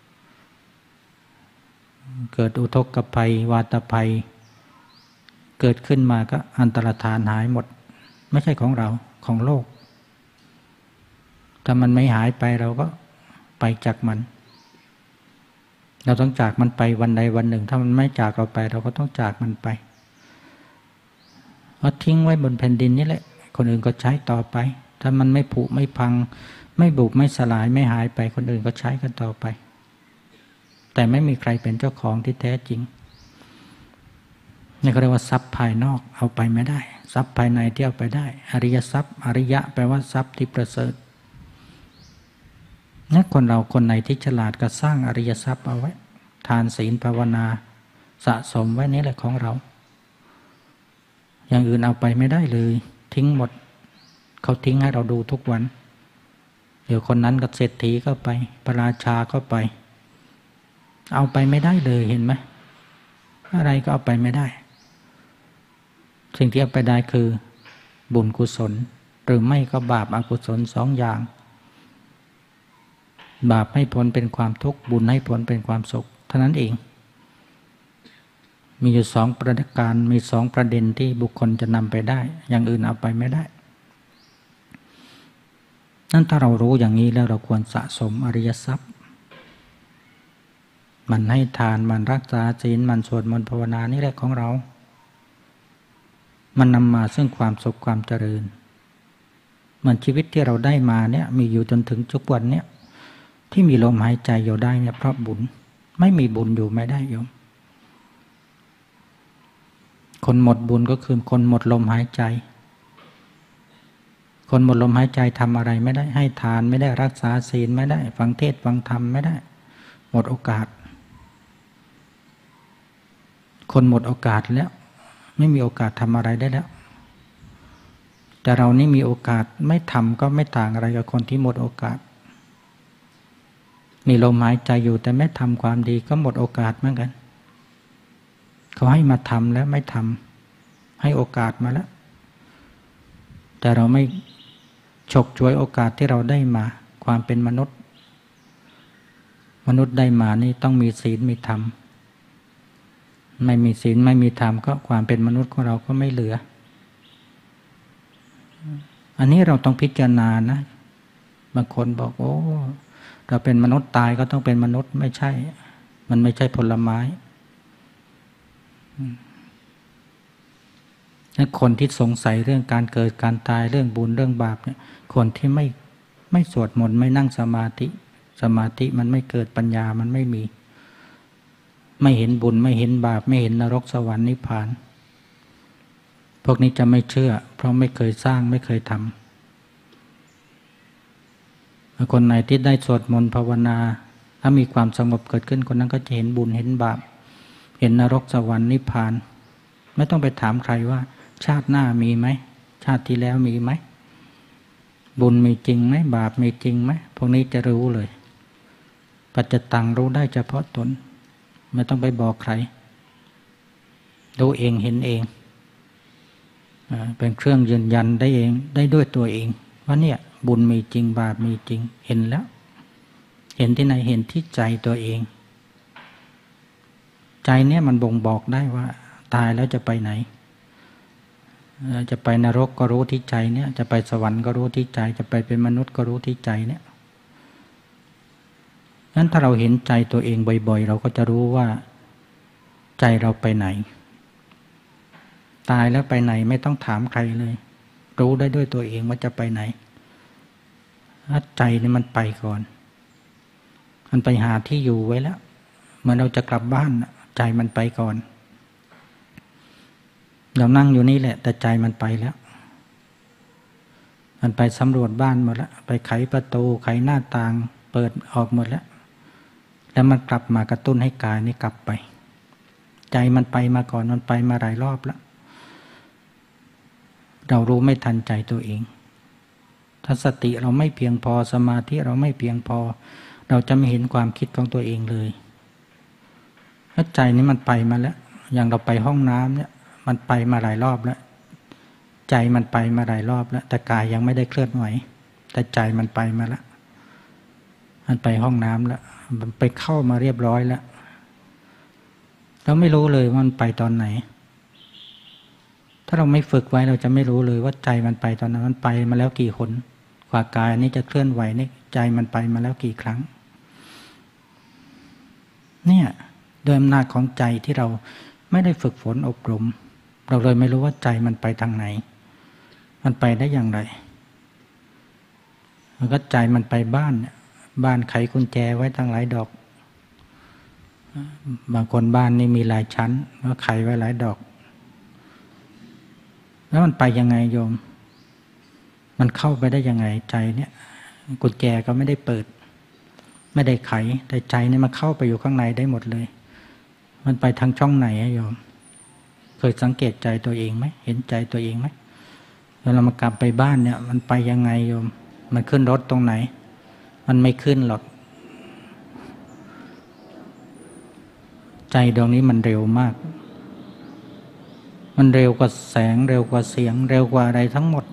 เกิดอุทกภัยวาตภัยเกิดขึ้นมาก็อันตรธานหายหมดไม่ใช่ของเราของโลกถ้ามันไม่หายไปเราก็ไปจากมันเราต้องจากมันไปวันใดวันหนึ่งถ้ามันไม่จากเราไปเราก็ต้องจากมันไปเอาทิ้งไว้บนแผ่นดินนี่แหละคนอื่นก็ใช้ต่อไปถ้ามันไม่ผุไม่พังไม่บุบไม่สลายไม่หายไปคนอื่นก็ใช้กันต่อไปแต่ไม่มีใครเป็นเจ้าของที่แท้จริงนี่เขาเรียกว่าทรัพย์ภายนอกเอาไปไม่ได้ทรัพย์ภายในที่เอาไปได้อริยทรัพย์อริยะแปลว่าทรัพย์ที่ประเสริฐนี่คนเราคนไหนที่ฉลาดก็สร้างอริยทรัพย์เอาไว้ทานศีลภาวนาสะสมไว้นี่แหละของเราอย่างอื่นเอาไปไม่ได้เลยทิ้งหมดเขาทิ้งให้เราดูทุกวันเดี๋ยวคนนั้นก็เศรษฐีก็ไปพระราชาก็ไปเอาไปไม่ได้เลยเห็นไหมอะไรก็เอาไปไม่ได้สิ่งที่เอาไปได้คือบุญกุศลหรือไม่ก็บาปอกุศลสองอย่างบาปให้ผลเป็นความทุกข์บุญให้ผลเป็นความสุขเท่านั้นเองมีอยู่สองประการมีสองประเด็นที่บุคคลจะนำไปได้อย่างอื่นเอาไปไม่ได้นั่นถ้าเรารู้อย่างนี้แล้วเราควรสะสมอริยทรัพย์มันให้ทานมันรักษาศีลมันสวดมนต์ภาวนานี่แหละของเรามันนำมาซึ่งความสุขความเจริญมันชีวิตที่เราได้มาเนี่ยมีอยู่จนถึงทุกวันเนี่ยที่มีลมหายใจอยู่ได้เนี่ยเพราะบุญไม่มีบุญอยู่ไม่ได้โยมคนหมดบุญก็คือคนหมดลมหายใจคนหมดลมหายใจทำอะไรไม่ได้ให้ทานไม่ได้รักษาศีลไม่ได้ฟังเทศน์ฟังธรรมไม่ได้หมดโอกาสคนหมดโอกาสแล้วไม่มีโอกาสทำอะไรได้แล้วแต่เรานี่มีโอกาสไม่ทำก็ไม่ต่างอะไรกับคนที่หมดโอกาสมีลมหายใจอยู่แต่ไม่ทำความดีก็หมดโอกาสเหมือนกันเขาให้มาทำแล้วไม่ทำให้โอกาสมาแล้วแต่เราไม่ฉกฉวยโอกาสที่เราได้มาความเป็นมนุษย์มนุษย์ได้มานี่ต้องมีศีลมีธรรมไม่มีศีลไม่มีธรรมก็ความเป็นมนุษย์ของเราก็ไม่เหลืออันนี้เราต้องพิจารณานะบางคนบอกโอ้เราเป็นมนุษย์ตายก็ต้องเป็นมนุษย์ไม่ใช่มันไม่ใช่ผลไม้คนที่สงสัยเรื่องการเกิดการตายเรื่องบุญเรื่องบาปเนี่ยคนที่ไม่ไม่สวดมนต์ไม่นั่งสมาธิสมาธิมันไม่เกิดปัญญามันไม่มีไม่เห็นบุญไม่เห็นบาปไม่เห็นนรกสวรรค์นิพพานพวกนี้จะไม่เชื่อเพราะไม่เคยสร้างไม่เคยทำคนไหนที่ได้สวดมนต์ภาวนาถ้ามีความสงบเกิดขึ้นคนนั้นก็จะเห็นบุญเห็นบาปเห็นนรกสวรรค์นิพพานไม่ต้องไปถามใครว่าชาติหน้ามีไหมชาติที่แล้วมีไหมบุญมีจริงไหมบาปมีจริงไหมพวกนี้จะรู้เลยปัจจตังรู้ได้เฉพาะตนไม่ต้องไปบอกใครรู้เองเห็นเองเป็นเครื่องยืนยันได้เองได้ด้วยตัวเองว่าเนี่ยบุญมีจริงบาปมีจริงเห็นแล้วเห็นที่ไหนเห็นที่ใจตัวเองใจเนี่ยมันบ่งบอกได้ว่าตายแล้วจะไปไหนจะไปนรกก็รู้ที่ใจเนี่ยจะไปสวรรค์ก็รู้ที่ใจจะไปเป็นมนุษย์ก็รู้ที่ใจเนี่ยงั้นถ้าเราเห็นใจตัวเองบ่อยๆเราก็จะรู้ว่าใจเราไปไหนตายแล้วไปไหนไม่ต้องถามใครเลยรู้ได้ด้วยตัวเองว่าจะไปไหนถ้าใจนี่มันไปก่อนมันไปหาที่อยู่ไว้แล้วเมื่อเราจะกลับบ้านใจมันไปก่อนเรานั่งอยู่นี่แหละแต่ใจมันไปแล้วมันไปสำรวจบ้านหมดแล้วไปไขประตูไขหน้าต่างเปิดออกหมดแล้วแล้วมันกลับมากระตุ้นให้กายนี่กลับไปใจมันไปมาก่อนมันไปมาหลายรอบแล้วเรารู้ไม่ทันใจตัวเองถ้าสติเราไม่เพียงพอสมาธิเราไม่เพียงพอเราจะไม่เห็นความคิดของตัวเองเลยถ้าใจนี้มันไปมาแล้วอย่างเราไปห้องน้ำเนี่ยมันไปมาหลายรอบแล้วใจมันไปมาหลายรอบแล้วแต่กายยังไม่ได้เคลื่อนไหวแต่ใจมันไปมาแล้วมันไปห้องน้ำแล้วมันไปเข้ามาเรียบร้อยแล้วเราไม่รู้เลยว่ามันไปตอนไหนถ้าเราไม่ฝึกไว้เราจะไม่รู้เลยว่าใจมันไปตอนนั้นมันไปมาแล้วกี่หนกว่ากายนี้จะเคลื่อนไหวนี่ใจมันไปมาแล้วกี่ครั้งเนี่ยโดยอำนาจของใจที่เราไม่ได้ฝึกฝนอบรมเราเลยไม่รู้ว่าใจมันไปทางไหนมันไปได้อย่างไรมันก็ใจมันไปบ้านบ้านไขกุญแจไว้ตั้งหลายดอกบางคนบ้านนี่มีหลายชั้นก็ไขไว้หลายดอกแล้วมันไปยังไงโยมมันเข้าไปได้ยังไงใจเนี่ยกุญแจก็ไม่ได้เปิดไม่ได้ไขแต่ใจนี่มันเข้าไปอยู่ข้างในได้หมดเลยมันไปทางช่องไหนโยมเคยสังเกตใจตัวเองไหมเห็นใจตัวเองไหมเวลามันกลับไปบ้านเนี่ยมันไปยังไงโยมมันขึ้นรถตรงไหนมันไม่ขึ้นหรอกใจดวงนี้มันเร็วมากมันเร็วกว่าแสงเร็วกว่าเสียงเร็วกว่าอะไรทั้งหมด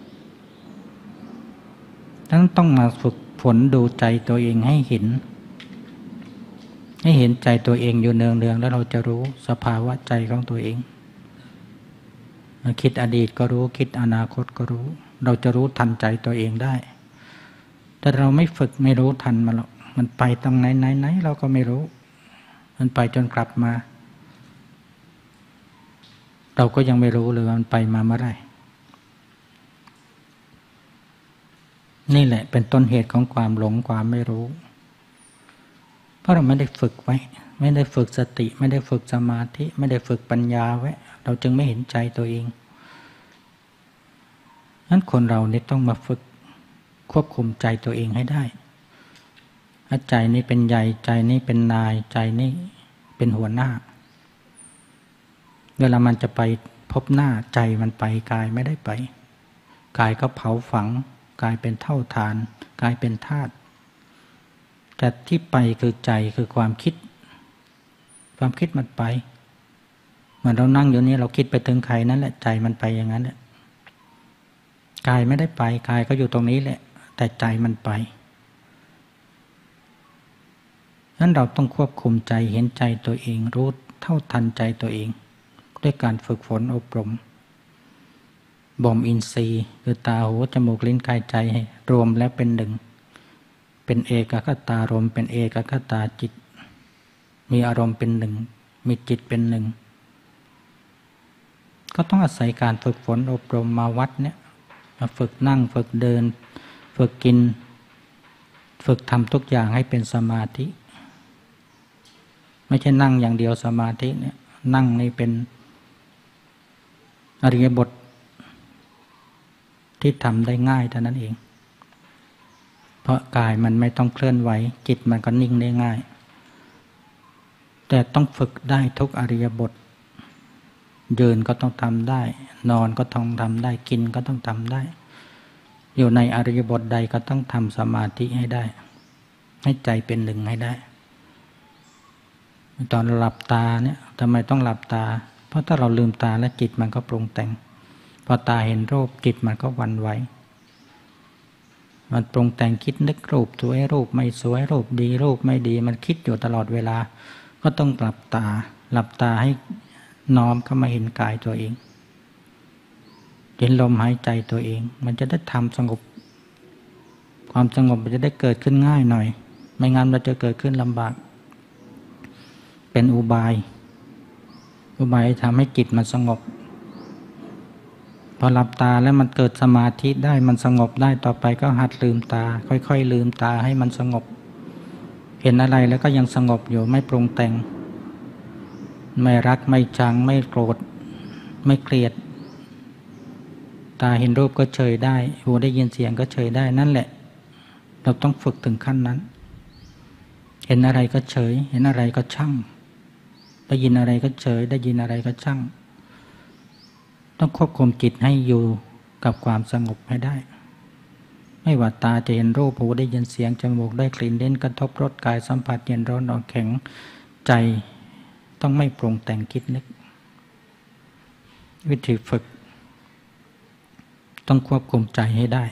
ทั้งต้องมาฝึกฝนดูใจตัวเองให้เห็นให้เห็นใจตัวเองอยู่เนืองๆแล้วเราจะรู้สภาวะใจของตัวเองคิดอดีตก็รู้คิดอนาคตก็รู้เราจะรู้ทันใจตัวเองได้แต่เราไม่ฝึกไม่รู้ทันมันหรอกมันไปตรงไหนไหนไหนเราก็ไม่รู้มันไปจนกลับมาเราก็ยังไม่รู้เลยว่ามันไปมาเมื่อไหร่นี่แหละเป็นต้นเหตุของความหลงความไม่รู้เพราะเราไม่ได้ฝึกไว้ไม่ได้ฝึกสติไม่ได้ฝึกสมาธิไม่ได้ฝึกปัญญาไว้เราจึงไม่เห็นใจตัวเองนั้นคนเรานี่ต้องมาฝึกควบคุมใจตัวเองให้ได้ใจนี้เป็นใหญ่ใจนี้เป็นนายใจนี้เป็นหัวหน้าเวลามันจะไปพบหน้าใจมันไปกายไม่ได้ไปกายก็เผาฝังกายเป็นเท่าฐานกายเป็นธาตุแต่ที่ไปคือใจคือความคิดความคิดมันไปเหมือนเรานั่งอยู่นี่เราคิดไปถึงใครนั่นแหละใจมันไปอย่างนั้นแหละกายไม่ได้ไปกายก็อยู่ตรงนี้แหละแต่ใจมันไปฉะนั้นเราต้องควบคุมใจเห็นใจตัวเองรู้เท่าทันใจตัวเองด้วยการฝึกฝนอบรมบ่มอินทรีย์คือตาหูจมูกลิ้นกายใจให้รวมแล้วเป็นหนึ่งเป็นเอกคตารมณ์เป็นเอกคตาจิตมีอารมณ์เป็นหนึ่งมีจิตเป็นหนึ่งก็ต้องอาศัยการฝึกฝนอบรมมาวัดเนี่ยมาฝึกนั่งฝึกเดินฝึกกินฝึกทำทุกอย่างให้เป็นสมาธิไม่ใช่นั่งอย่างเดียวสมาธิเนี่ยนั่งนี่เป็นอริยบทที่ทำได้ง่ายเท่านั้นเองเพราะกายมันไม่ต้องเคลื่อนไหวจิตมันก็นิ่งได้ง่ายแต่ต้องฝึกได้ทุกอริยบทยืนก็ต้องทำได้นอนก็ต้องทำได้กินก็ต้องทำได้อยู่ในอริยบทใดก็ต้องทำสมาธิให้ได้ให้ใจเป็นหนึ่งให้ได้ตอนหลับตาเนี่ยทำไมต้องหลับตาเพราะถ้าเราลืมตาแล้วจิตมันก็ปรุงแต่งพอตาเห็นรูปจิตมันก็หวั่นไหวมันปรุงแต่งคิดนึกรูปสวยรูปไม่สวยรูปดีรูปไม่ดีมันคิดอยู่ตลอดเวลาก็ต้องหลับตาหลับตาให้น้อมเข้ามาเห็นกายตัวเองเห็นลมหายใจตัวเองมันจะได้ทำสงบความสงบมันจะได้เกิดขึ้นง่ายหน่อยไม่งั้นมันจะเกิดขึ้นลำบากเป็นอุบายอุบายทำให้จิตมันสงบพอหลับตาแล้วมันเกิดสมาธิได้มันสงบได้ต่อไปก็หัดลืมตาค่อยๆลืมตาให้มันสงบเห็นอะไรแล้วก็ยังสงบอยู่ไม่ปรุงแต่งไม่รักไม่ชังไม่โกรธไม่เกลียดตาเห็นรูปก็เฉยได้หูได้ยินเสียงก็เฉยได้นั่นแหละเราต้องฝึกถึงขั้นนั้นเห็นอะไรก็เฉยเห็นอะไรก็ช่างได้ยินอะไรก็เฉยได้ยินอะไรก็ช่างต้องควบคุมจิตให้อยู่กับความสงบให้ได้ไม่ว่าตาจะเห็นรูปหูได้ยินเสียงจมูกได้กลิ่นลิ้นกระทบรสกายสัมผัสเย็นร้อนอ่อนแข็งใจต้องไม่ปรุงแต่งคิดนึกวิธีฝึกต้องควบคุมใจให้ได้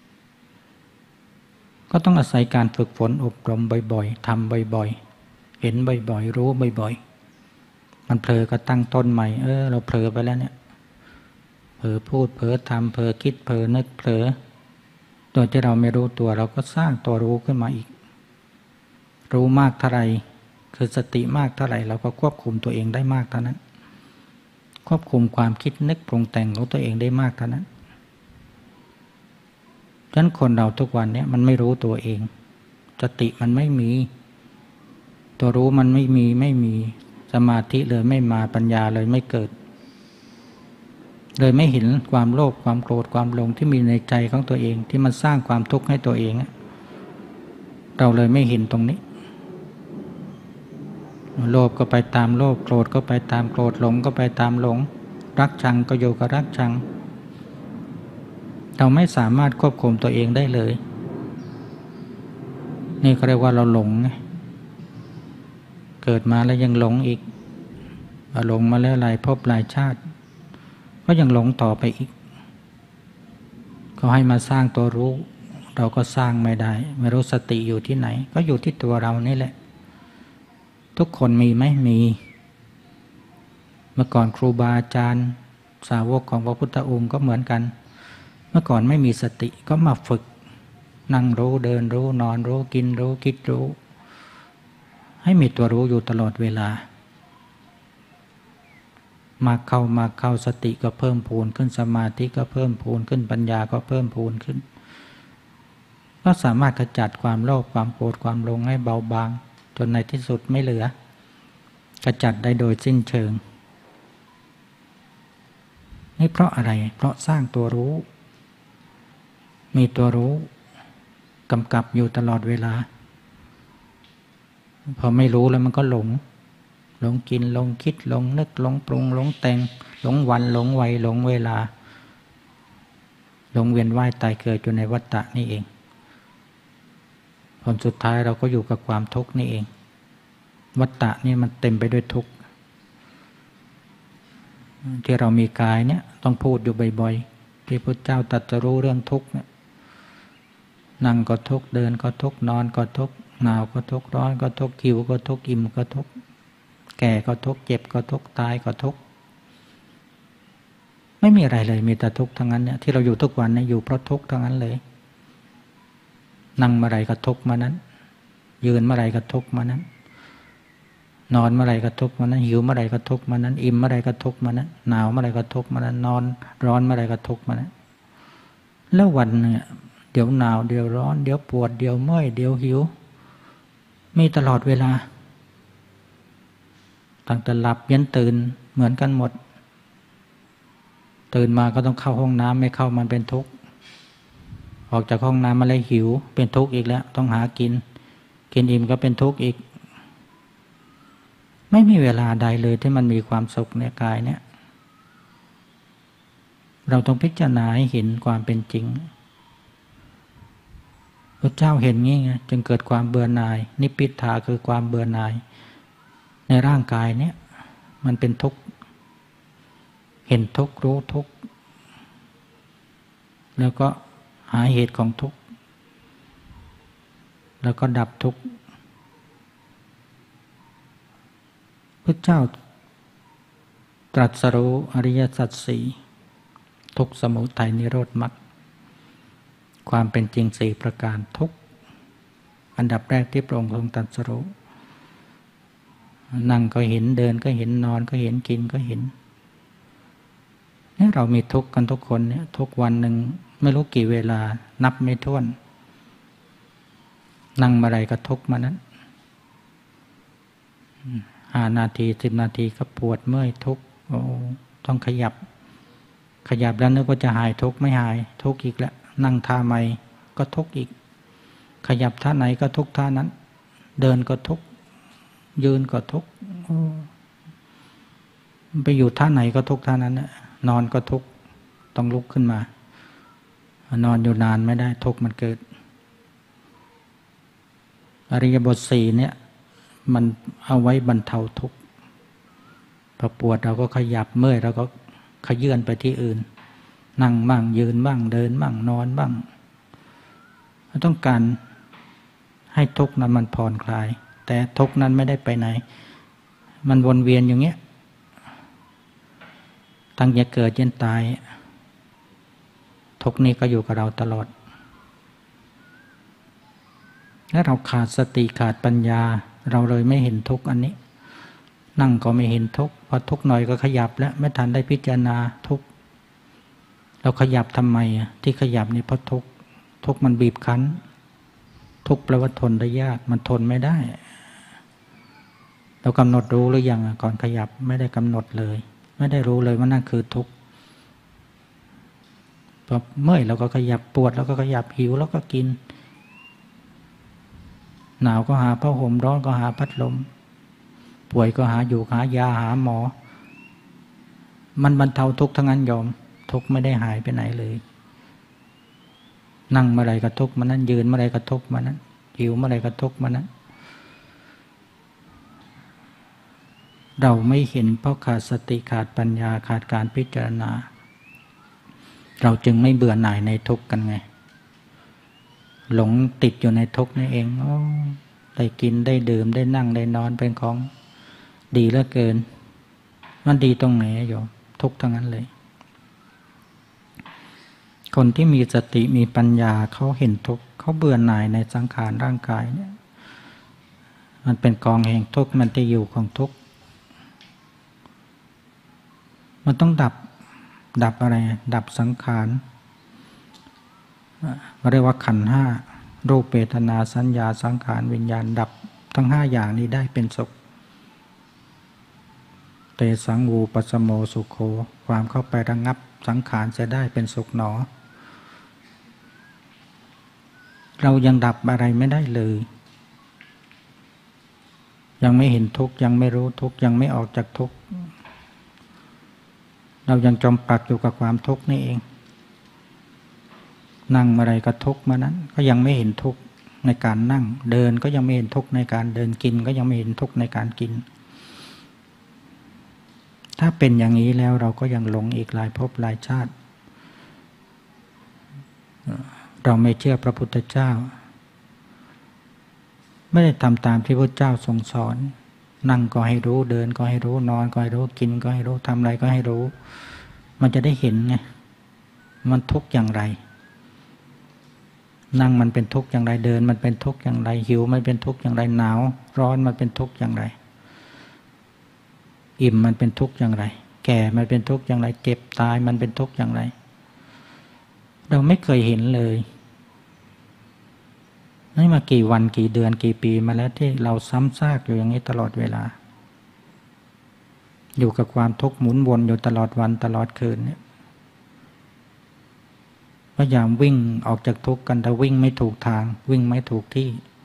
ก็ต้องอาศัยการฝึกฝนอบรมบ่อยๆทำบ่อยๆเห็นบ่อยๆรู้บ่อยๆมันเผลอก็ตั้งต้นใหม่เออเราเผลอไปแล้วเนี่ยเผลอพูดเผลอทำเผลอคิดเผลอนึกเผลอโดยที่เราไม่รู้ตัวเราก็สร้างตัวรู้ขึ้นมาอีกรู้มากเท่าไหร่คือสติมากเท่าไหร่เราก็ควบคุมตัวเองได้มากเท่านั้นควบคุมความคิดนึกปรุงแต่งของตัวเองได้มากเท่านั้นฉะนั้นคนเราทุกวันนี้มันไม่รู้ตัวเองสติมันไม่มีตัวรู้มันไม่มีไม่มีสมาธิเลยไม่มาปัญญาเลยไม่เกิดเลยไม่เห็นความโลภความโกรธความหลงที่มีในใจของตัวเองที่มันสร้างความทุกข์ให้ตัวเองเราเลยไม่เห็นตรงนี้โลภก็ไปตามโลภโกรธก็ไปตามโกรธหลงก็ไปตามหลงรักชังก็อยู่กับรักชังเราไม่สามารถควบคุมตัวเองได้เลยนี่เขาเรียกว่าเราหลงไงเกิดมาแล้วยังหลงอีกหลงมาแล้วหลายภพหลายชาติก็ยังหลงต่อไปอีกก็ให้มาสร้างตัวรู้เราก็สร้างไม่ได้ไม่รู้สติอยู่ที่ไหนก็อยู่ที่ตัวเรานี่แหละทุกคนมีไหมมีเมื่อก่อนครูบาอาจารย์สาวกของพระพุทธองค์ก็เหมือนกันเมื่อก่อนไม่มีสติก็มาฝึกนั่งรู้เดินรู้นอนรู้กินรู้คิดรู้ให้มีตัวรู้อยู่ตลอดเวลามากเข้ามากเข้าสติก็เพิ่มพูนขึ้นสมาธิก็เพิ่มพูนขึ้นปัญญาก็เพิ่มพูนขึ้นก็สามารถขจัดความโลภความโกรธความหลงให้เบาบางจนในที่สุดไม่เหลือขจัดได้โดยสิ้นเชิงนี่เพราะอะไรเพราะสร้างตัวรู้มีตัวรู้กำกับอยู่ตลอดเวลาพอไม่รู้แล้วมันก็หลงหลงกินหลงคิดหลงนึกหลงปรุงหลงแต่งหลงวันหลงวัยหลงเวลาหลงเวียนว่ายตายเกิดอยู่ในวัฏฏะนี่เองผลสุดท้ายเราก็อยู่กับความทุกข์นี่เองวัฏฏะนี่มันเต็มไปด้วยทุกข์ที่เรามีกายเนี่ยต้องพูดอยู่บ่อยๆที่พระเจ้าตรัสรู้เรื่องทุกข์เนี่ยนั่งก็ทุกข์เดินก็ทุกข์นอนก็ทุกข์หนาวก็ทุกข์ร้อนก็ทุกข์หิวก็ทุกข์อิ่มก็ทุกข์แก่ก็ทุกข์เจ็บก็ทุกข์ตายก็ทุกข์ไม่มีอะไรเลยมีแต่ทุกข์ทั้งนั้นเนี่ยที่เราอยู่ทุกวันเนี่ยอยู่เพราะทุกข์ทั้งนั้นเลยนั่งเมื่อไรก็ทุกข์มานั้นยืนเมื่อไรก็ทุกข์มานั้นนอนเมื่อไรก็ทุกข์มานั้นหิวเมื่อไรก็ทุกข์มานั้นอิ่มเมื่อไรก็ทุกข์มานั้นหนาวเมื่อไรก็ทุกข์มานั้นนอนร้อนเมื่อไรก็ทุกข์มานั้นแล้ววันเนี่ยเดี๋ยวหนาวเดี๋ยวร้อนเดี๋ยวปวดเดี๋ยวเมื่อยเดี๋ยวหิวมีตลอดเวลาตั้งแต่หลับยันตื่นเหมือนกันหมดตื่นมาก็ต้องเข้าห้องน้ำไม่เข้ามันเป็นทุกข์ออกจากห้องน้ำมาเลยหิวเป็นทุกข์อีกแล้วต้องหากินกินอิ่มก็เป็นทุกข์อีกไม่มีเวลาใดเลยที่มันมีความสุขในกายเนี่ยเราต้องพิจารณาให้เห็นความเป็นจริงพระเจ้าเห็นงี้ไงจึงเกิดความเบื่อหน่ายนิพพิทาคือความเบื่อหน่ายในร่างกายเนี่ยมันเป็นทุกข์เห็นทุกข์รู้ทุกข์แล้วก็หาเหตุของทุกข์แล้วก็ดับทุกข์พระเจ้าตรัสรู้อริยสัจสี่ทุกข์สมุทัยนิโรธมรรคความเป็นจริงสี่ประการทุกข์อันดับแรกที่พระองค์ทรงตรัสรู้นั่งก็เห็นเดินก็เห็นนอนก็เห็นกินก็เห็นเนี่ยเรามีทุกข์กันทุกคนเนี่ยทุกวันหนึ่งไม่รู้กี่เวลานับไม่ถ้วนนั่งเมื่อไรก็ทุกข์มานั้นห้านาทีสิบนาทีก็ปวดเมื่อยทุกข์โอ้ต้องขยับขยับแล้วนึกว่าจะหายทุกข์ไม่หายทุกข์อีกแล้วนั่งท่าใหม่ก็ทุกข์อีกขยับท่าไหนก็ทุกข์ท่านั้นเดินก็ทุกข์ยืนก็ทุกข์ไปอยู่ท่าไหนก็ทุกข์ท่านั้นนอนก็ทุกข์ต้องลุกขึ้นมานอนอยู่นานไม่ได้ทุกข์มันเกิดอริยบทสี่เนี่ยมันเอาไว้บรรเทาทุกข์พอปวดเราก็ขยับเมื่อยเราก็ขยื่นไปที่อื่นนั่งบ้างยืนบ้างเดินบ้างนอนบ้างต้องการให้ทุกข์นั้นมันผ่อนคลายแต่ทุกข์นั้นไม่ได้ไปไหนมันวนเวียนอย่างเงี้ยตั้งแต่เกิดจนตายทุกข์นี้ก็อยู่กับเราตลอดและเราขาดสติขาดปัญญาเราเลยไม่เห็นทุกข์อันนี้นั่งก็ไม่เห็นทุกข์พอทุกข์หน่อยก็ขยับแล้วไม่ทันได้พิจารณาทุกข์เราขยับทำไมที่ขยับนี่เพราะทุกข์ทุกข์มันบีบคั้นทุกข์แปลว่าทนได้ยากมันทนไม่ได้เรากำหนดรู้หรือยังก่อนขยับไม่ได้กำหนดเลยไม่ได้รู้เลยว่านั่นคือทุกข์พอเมื่อยเราก็ขยับปวดเราก็ขยับหิวแล้วก็กินหนาวก็หาผ้าห่มร้อนก็หาพัดลมป่วยก็หาอยู่หายาหาหมอมันบรรเทาทุกข์ทั้งนั้นยอมทุกข์ไม่ได้หายไปไหนเลยนั่งเมื่อไรก็ทุกข์มานั้นยืนเมื่อไรก็ทุกข์มานั้นหิวเมื่อไรก็ทุกข์มานั้นเราไม่เห็นเพราะขาดสติขาดปัญญาขาดการพิจารณาเราจึงไม่เบื่อหน่ายในทุกข์กันไงหลงติดอยู่ในทุกข์นี่เองโอ้ได้กินได้ดื่มได้นั่งได้นอนเป็นของดีเหลือเกินมันดีตรงไหนโยมทุกข์ทั้งนั้นเลยคนที่มีสติมีปัญญาเขาเห็นทุกข์เขาเบื่อหน่ายในสังขารร่างกายเนี่ยมันเป็นกองแห่งทุกข์มันที่อยู่ของทุกข์มันต้องดับดับอะไรดับสังขารเรียกว่าขันธ์ห้ารูปเวทนาสัญญาสังขารวิญญาณดับทั้งห้าอย่างนี้ได้เป็นสุขเตสังวูปัสสโมสุโขความเข้าไประงับสังขารจะได้เป็นสุขหนอเรายังดับอะไรไม่ได้เลยยังไม่เห็นทุกข์ยังไม่รู้ทุกข์ยังไม่ออกจากทุกข์เรายังจมปลักอยู่กับความทุกข์นี่เองนั่งเมื่อไรก็ทุกข์เมื่อนั้นก็ยังไม่เห็นทุกข์ในการนั่งเดินก็ยังไม่เห็นทุกข์ในการเดินกินก็ยังไม่เห็นทุกข์ในการกินถ้าเป็นอย่างนี้แล้วเราก็ยังหลงอีกหลายภพหลายชาติเราไม่เชื่อพระพุทธเจ้าไม่ได้ทำตามที่พระเจ้าทรงสอนนั่งก็ให้รู้เดินก็ให้รู้นอนก็ให้รู้กินก็ให้รู้ทำอะไรก็ให้รู้มันจะได้เห็นไงมันทุกข์อย่างไรนั่งมันเป็นทุกข์อย่างไรเดินมันเป็นทุกข์อย่างไรหิวมันเป็นทุกข์อย่างไรหนาวร้อนมันเป็นทุกข์อย่างไรอิ่มมันเป็นทุกข์อย่างไรแก่มันเป็นทุกข์อย่างไรเจ็บตายมันเป็นทุกข์อย่างไรเราไม่เคยเห็นเลยนี่มากี่วันกี่เดือนกี่ปีมาแล้วที่เราซ้ำซากอยู่อย่างนี้ตลอดเวลาอยู่กับความทุกข์หมุนวนอยู่ตลอดวันตลอดคืนเนี่ยพยายามวิ่งออกจากทุกข์กันแต่วิ่งไม่ถูกทางวิ่งไม่ถูกที่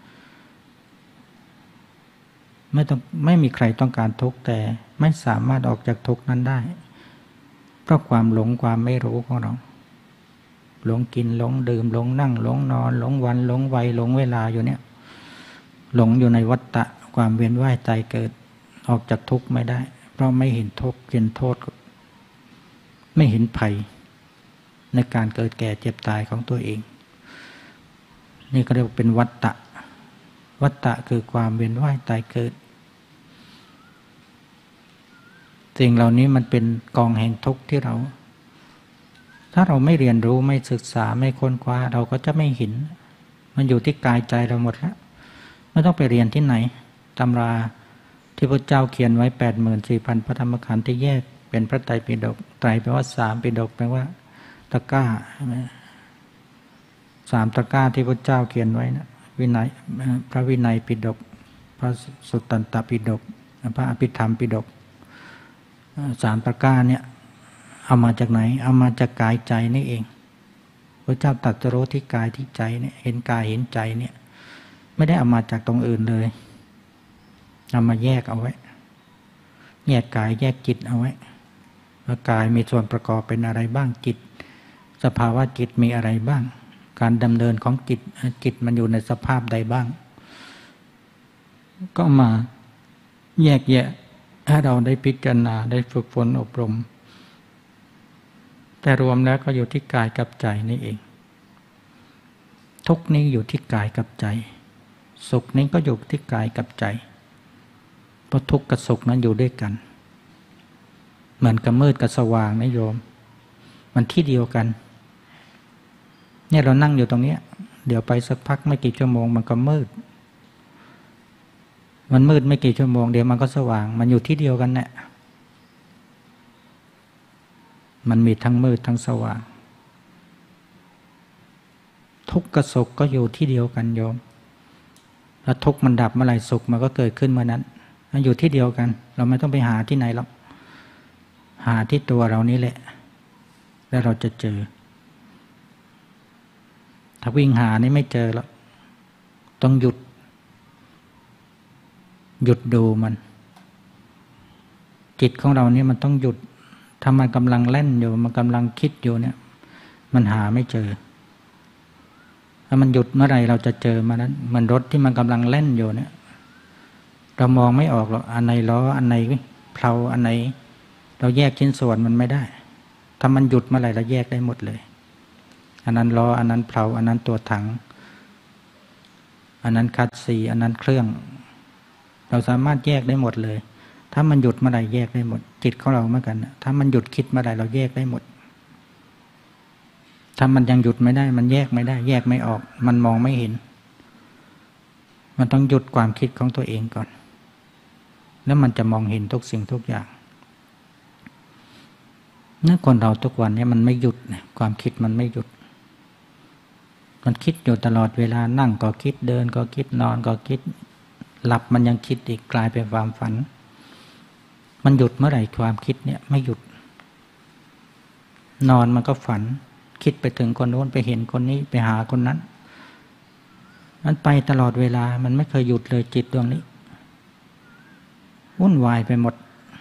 ไม่ต้องไม่มีใครต้องการทุกข์แต่ไม่สามารถออกจากทุกข์นั้นได้เพราะความหลงความไม่รู้ของเราหลงกินหลงดื่มหลงนั่งหลงนอนหลงวันหลงวัยหลงเวลาอยู่เนี่ยหลงอยู่ในวัฏฏะความเวียนว่ายตายเกิดออกจากทุกข์ไม่ได้เพราะไม่เห็นทุกข์เห็นโทษไม่เห็นภัยในการเกิดแก่เจ็บตายของตัวเองนี่ก็เรียกว่าเป็นวัฏฏะวัฏฏะคือความเวียนว่ายตายเกิดสิ่งเหล่านี้มันเป็นกองแห่งทุกข์ที่เราถ้าเราไม่เรียนรู้ไม่ศึกษาไม่ค้นคว้าเราก็จะไม่เห็นมันอยู่ที่กายใจเราหมดแล้วไม่ต้องไปเรียนที่ไหนตำราที่พระเจ้าเขียนไว้ แปดหมื่นสี่พัน พระธรรมขันธ์ที่แยกเป็นพระไตรปิฎกไตรแปลว่าสามปิฎกแปลว่าตะกร้าสามตะกร้าที่พระเจ้าเขียนไว้นะวินัยพระวินัยปิฎกพระสุตตันตปิฎกพระอภิธรรมปิฎกสามตะกร้าเนี่ยเอามาจากไหนเอามาจากกายใจนี่เองพระเจ้าตรัสรู้ที่กายที่ใจเนี่ยเห็นกายเห็นใจเนี่ยไม่ได้เอามาจากตรงอื่นเลยเอามาแยกเอาไว้แยกกายแยกจิตเอาไว้ว่ากายมีส่วนประกอบเป็นอะไรบ้างจิตสภาวะจิตมีอะไรบ้างการดำเนินของจิตจิตมันอยู่ในสภาพใดบ้างก็มาแยกแยะให้เราได้พิจารณาได้ฝึกฝนอบรมแต่รวมแล้วก็อยู่ที่กายกับใจนี่เองทุกนี้อยู่ที่กายกับใจสุขนี้ก็อยู่ที่กายกับใจเพราะทุกข์กับสุขนั้นอยู่ด้วยกันเหมือนกับมืดกับสว่างนะโยมมันที่เดียวกันเนี่ยเรานั่งอยู่ตรงนี้เดี๋ยวไปสักพักไม่กี่ชั่วโมงมันก็มืดมันมืดไม่กี่ชั่วโมงเดี๋ยวมันก็สว่างมันอยู่ที่เดียวกันแหละมันมีทั้งมืดทั้งสว่างทุกข์กับสุขก็อยู่ที่เดียวกันโยมแล้วทุกข์มันดับเมื่อไหร่สุขมันก็เกิดขึ้นเมื่อนั้นมันอยู่ที่เดียวกันเราไม่ต้องไปหาที่ไหนหรอกหาที่ตัวเรานี่แหละแล้วเราจะเจอถ้าวิ่งหานี่ไม่เจอแล้วต้องหยุดหยุดดูมันจิตของเรานี่มันต้องหยุดถ้ามันกำลังเล่นอยู่มันกำลังคิดอยู่เนี่ยมันหาไม่เจอถ้ามันหยุดเมื่อไหร่เราจะเจอมันนั้นมันรถที่มันกำลังเล่นอยู่เนี่ยเรามองไม่ออกหรอกอันไหนล้ออันไหนเพลาอันไหนเราแยกชิ้นส่วนมันไม่ได้ถ้ามันหยุดเมื่อไหร่เราแยกได้หมดเลยอันนั้นล้ออันนั้นเพลาอันนั้นตัวถังอันนั้นคัสซีอันนั้นเครื่องเราสามารถแยกได้หมดเลยถ้ามันหยุดเมื่อไหร่แยกได้หมดจิตของเราเหมือนกันถ้ามันหยุดคิดเมื่อไหร่เราแยกได้หมดถ้ามันยังหยุดไม่ได้มันแยกไม่ได้แยกไม่ออกมันมองไม่เห็นมันต้องหยุดความคิดของตัวเองก่อนแล้วมันจะมองเห็นทุกสิ่งทุกอย่างนั่นคนเราทุกวันนี้มันไม่หยุดความคิดมันไม่หยุดมันคิดอยู่ตลอดเวลานั่งก็คิดเดินก็คิดนอนก็คิดหลับมันยังคิดอีกกลายเป็นความฝันมันหยุดเมื่อไหร่ความคิดเนี่ยไม่หยุดนอนมันก็ฝันคิดไปถึงคนโน้นไปเห็นคนนี้ไปหาคนนั้นมันไปตลอดเวลามันไม่เคยหยุดเลยจิตดวงนี้วุ่นวายไปหมด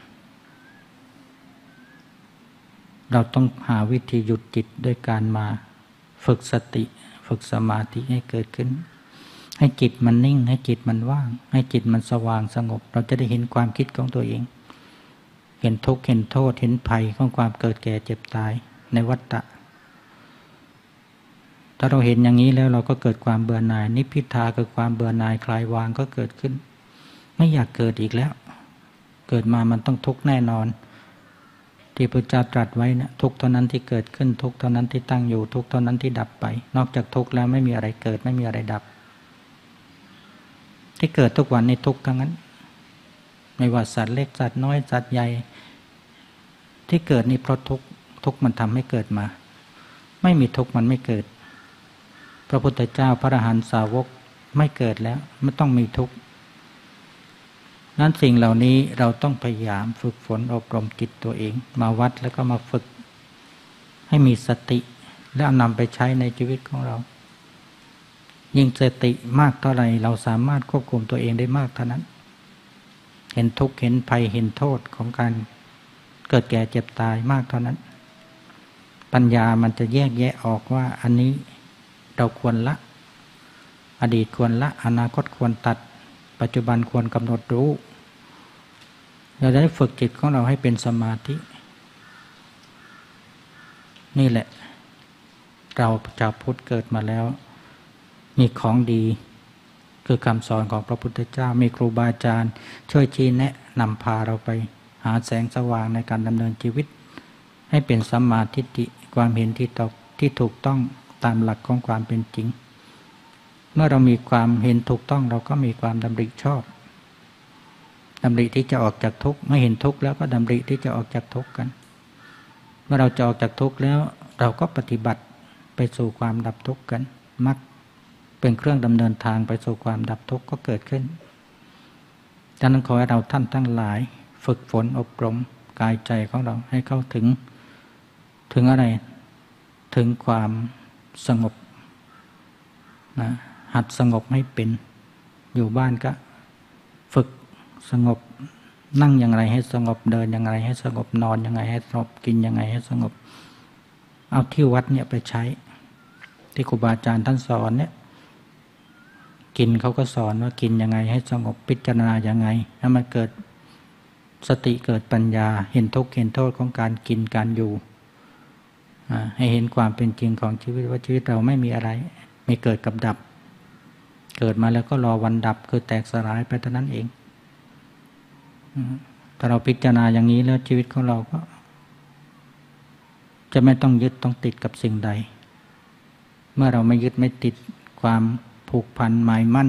เราต้องหาวิธีหยุดจิตด้วยการมาฝึกสติฝึกสมาธิให้เกิดขึ้นให้จิตมันนิ่งให้จิตมันว่างให้จิตมันสว่างสงบเราจะได้เห็นความคิดของตัวเองเห็นทุกข์เห็นโทษเห็นภัยของความเกิดแก่เจ็บตายในวัฏฏะถ้าเราเห็นอย่างนี้แล้วเราก็เกิดความเบื่อหน่ายนิพพิทาคือความเบื่อหน่ายคลายวางก็เกิดขึ้นไม่อยากเกิดอีกแล้วเกิดมามันต้องทุกข์แน่นอนที่พระเจ้าตรัสไว้นะทุกข์เท่านั้นที่เกิดขึ้นทุกข์เท่านั้นที่ตั้งอยู่ทุกข์เท่านั้นที่ดับไปนอกจากทุกข์แล้วไม่มีอะไรเกิดไม่มีอะไรดับที่เกิดทุกวันในทุกข์ทั้งนั้นไม่ว่าสัตว์เล็กสัตว์น้อยสัตว์ใหญ่ที่เกิดนี่เพราะทุกข์ทุกข์มันทำให้เกิดมาไม่มีทุกข์มันไม่เกิดพระพุทธเจ้าพระอรหันตสาวกไม่เกิดแล้วไม่ต้องมีทุกข์นั้นสิ่งเหล่านี้เราต้องพยายามฝึกฝนอบรมจิตตัวเองมาวัดแล้วก็มาฝึกให้มีสติแล้วนำไปใช้ในชีวิตของเรายิ่งสติมากเท่าไหร่เราสามารถควบคุมตัวเองได้มากเท่านั้นเห็นทุกข์เห็นภัยเห็นโทษของการเกิดแก่เจ็บตายมากเท่านั้นปัญญามันจะแยกแยะออกว่าอันนี้เราควรละอดีตควรละอนาคตควรตัดปัจจุบันควรกำหนดรู้เราได้ฝึกจิตของเราให้เป็นสมาธินี่แหละเราชาวพุทธเกิดมาแล้วมีของดีคือคำสอนของพระพุทธเจ้ามีครูบาอาจารย์ช่วยชี้แนะนำพาเราไปหาแสงสว่างในการดำเนินชีวิตให้เป็นสัมมาทิฏฐิความเห็นที่ตกที่ถูกต้องตามหลักของความเป็นจริงเมื่อเรามีความเห็นถูกต้องเราก็มีความดำริชอบดำริที่จะออกจากทุกข์ไม่เห็นทุกข์แล้วก็ดำริที่จะออกจากทุกข์กันเมื่อเราจะออกจากทุกข์แล้วเราก็ปฏิบัติไปสู่ความดับทุกข์กันมรรคเป็นเครื่องดำเนินทางไปสู่ความดับทุกข์ก็เกิดขึ้นดังนั้นขอให้เราท่านทั้งหลายฝึกฝนอบรมกายใจของเราให้เข้าถึงถึงอะไรถึงความสงบนะหัดสงบให้เป็นอยู่บ้านก็ฝึกสงบนั่งอย่างไรให้สงบเดินอย่างไรให้สงบนอนอย่างไรให้สงบกินอย่างไรให้สงบเอาที่วัดเนี่ยไปใช้ที่ครูบาอาจารย์ท่านสอนเนี่ยกินเขาก็สอนว่ากินยังไงให้สงบพิจารณายังไงให้มันเกิดสติเกิดปัญญาเห็นทุกข์เห็นโทษของการกินการอยู่ให้เห็นความเป็นจริงของชีวิตว่าชีวิตเราไม่มีอะไรไม่เกิดกับดับเกิดมาแล้วก็รอวันดับคือแตกสลายไปเท่านั้นเองถ้าเราพิจารณาอย่างนี้แล้วชีวิตของเราก็จะไม่ต้องยึดต้องติดกับสิ่งใดเมื่อเราไม่ยึดไม่ติดความผูกพันหมายมั่น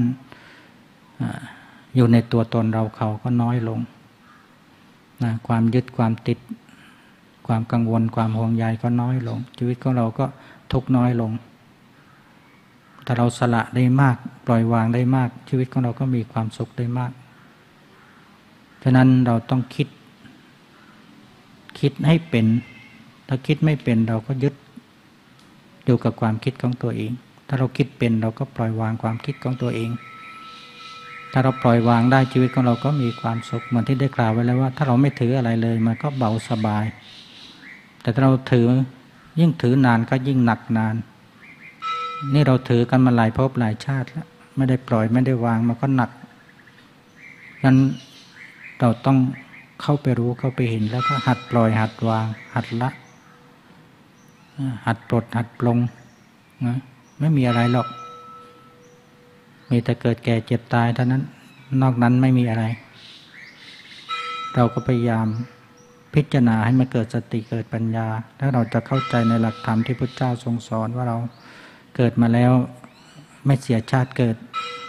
อยู่ในตัวตนเราเขาก็น้อยลงนะความยึดความติดความกังวลความห่วงใยก็น้อยลงชีวิตของเราก็ทุกข์น้อยลงถ้าเราสละได้มากปล่อยวางได้มากชีวิตของเราก็มีความสุขได้มากฉะนั้นเราต้องคิดคิดให้เป็นถ้าคิดไม่เป็นเราก็ยึดอยู่กับความคิดของตัวเองถ้าเราคิดเป็นเราก็ปล่อยวางความคิดของตัวเองถ้าเราปล่อยวางได้ชีวิตของเราก็มีความสุขเหมือนที่ได้กล่าวไว้แล้วว่าถ้าเราไม่ถืออะไรเลยมันก็เบาสบายแต่ถ้าเราถือยิ่งถือนานก็ยิ่งหนักนานนี่เราถือกันมาหลายภพหลายชาติแล้วไม่ได้ปล่อยไม่ได้วางมันก็หนักงั้นเราต้องเข้าไปรู้เข้าไปเห็นแล้วก็หัดปล่อยหัดวางหัดละหัดปลดหัดปลงนะไม่มีอะไรหรอกมีแต่เกิดแก่เจ็บตายเท่านั้นนอกนั้นไม่มีอะไรเราก็พยายามพิจารณาให้มันเกิดสติเกิดปัญญาแล้วเราจะเข้าใจในหลักธรรมที่พระเจ้าทรงสอนว่าเราเกิดมาแล้วไม่เสียชาติเกิดที่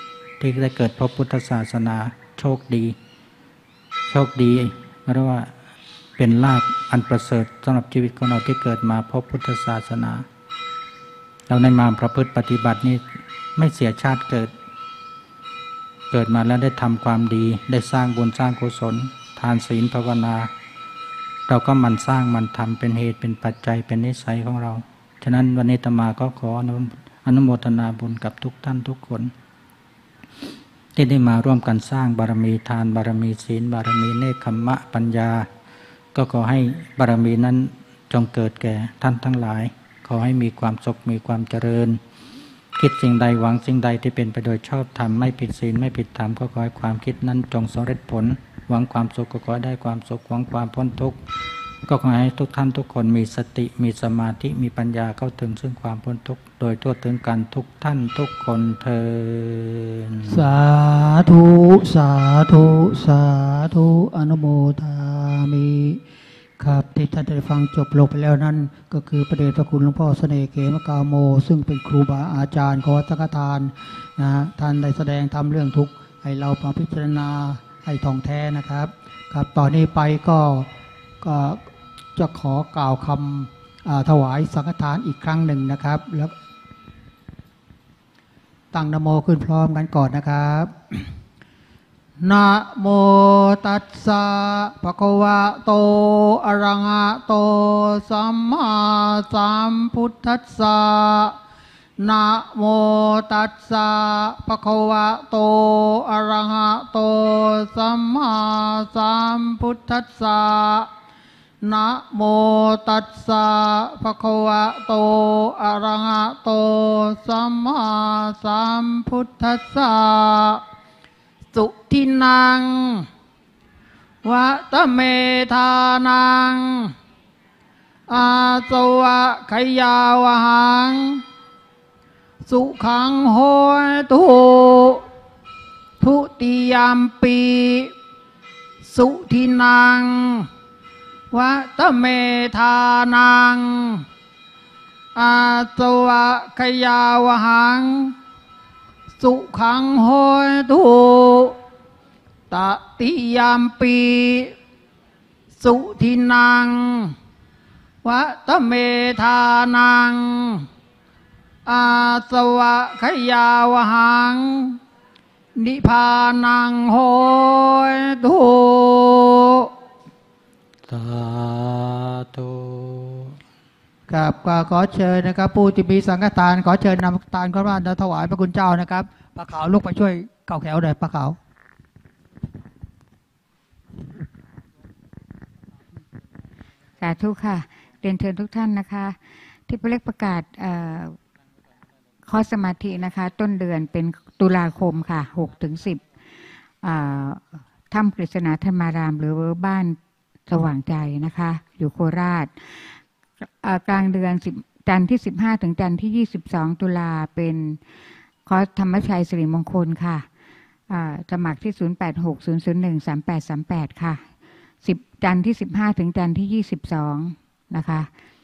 ที่ได้เกิดพบพุทธศาสนาโชคดีโชคดีเรียกว่าเป็นลาภอันประเสริฐสำหรับชีวิตของเราที่เกิดมาพบพุทธศาสนาเราในมาประพฤติปฏิบัตินี้ไม่เสียชาติเกิดเกิดมาแล้วได้ทำความดีได้สร้างบุญสร้างกุศลทานศีลภาวนาเราก็มันสร้างมันทำเป็นเหตุเป็นปัจจัยเป็นนิสัยของเราฉะนั้นวันนี้อาตมาก็ขออนุโมทนาบุญกับทุกท่านทุกคนที่ได้มาร่วมกันสร้างบารมีทานบารมีศีลบารมีเนคขมะปัญญาก็ขอให้บารมีนั้นจงเกิดแก่ท่านทั้งหลายขอให้มีความสุขมีความเจริญคิดสิ่งใดหวังสิ่งใดที่เป็นไปโดยชอบธรรมไม่ผิดศีลไม่ผิดธรรมก็ขอให้ความคิดนั้นจงสำเร็จผลหวังความสุขก็ขอได้ความสุขหวังความพ้นทุกข์ก็ขอให้ทุกท่านทุกคนมีสติมีสมาธิมีปัญญาเข้าถึงซึ่งความพ้นทุกข์โดยทั่วถึงกันทุกท่านทุกคนเทอญสาธุสาธุสาธุอนุโมทามิครับที่ท่านได้ฟังจบลงไปแล้วนั้นก็คือประเดชพระคุณหลวงพ่อเสน่ห์เขมกาโมซึ่งเป็นครูบาอาจารย์ของวัดสังฆทานนะท่านได้แสดงทำเรื่องทุกข์ให้เรามาพิจารณาให้ท่องแท้นะครับครับต่อนนี้ไปก็ก็จะขอกล่าวคำถวายสังฆทานอีกครั้งหนึ่งนะครับแล้วตั้งนะโมขึ้นพร้อมกันก่อนนะครับนะโมตัสสะภะคะวะโตอะระหะโตสัมมาสัมพุทธัสสะนะโมตัสสะภะคะวะโตอะระหะโตสัมมาสัมพุทธัสสะนะโมตัสสะภะคะวะโตอะระหะโตสัมมาสัมพุทธัสสะสุทินังวัตเมธานังอาสวะขยาวหังสุขังโหตุทุติยามปีสุทินังวัตเมธานังอาสวะขยาวหังสุขังโหตุตติยามปีสุทินังวัตเมธานังอาสวะขยาวหังนิพพานังโหตุสาธุครับก็ขอเชิญนะครับผู้ที่มีสังฆทานขอเชิญนำทานเข้ามาถวายพระคุณเจ้านะครับป้าขาวลุกไปช่วยเก่าแขวหน่อยป้าขาวสาธุค่ะเรียนเชิญทุกท่านนะคะที่ประเล็กประกาศคอร์สสมาธินะคะต้นเดือนเป็นตุลาคมค่ะหกถึงสิบถ้ำกฤษณาธรรมารามหรือบ้านสว่างใจนะคะอยู่โคราชกลางเดือนจันทร์ที่สิบห้าถึงจันทร์ที่ยี่สิบสองตุลาเป็นคอร์สธรรมชัยสิริมงคลค่ะสมัครที่ศูนย์แปดหก ศูนย์ ศูนย์ หนึ่ง สามแปด สามแปดค่ะสิบจันทร์ที่สิบห้าถึงจันทร์ที่ยี่สิบสองนะคะ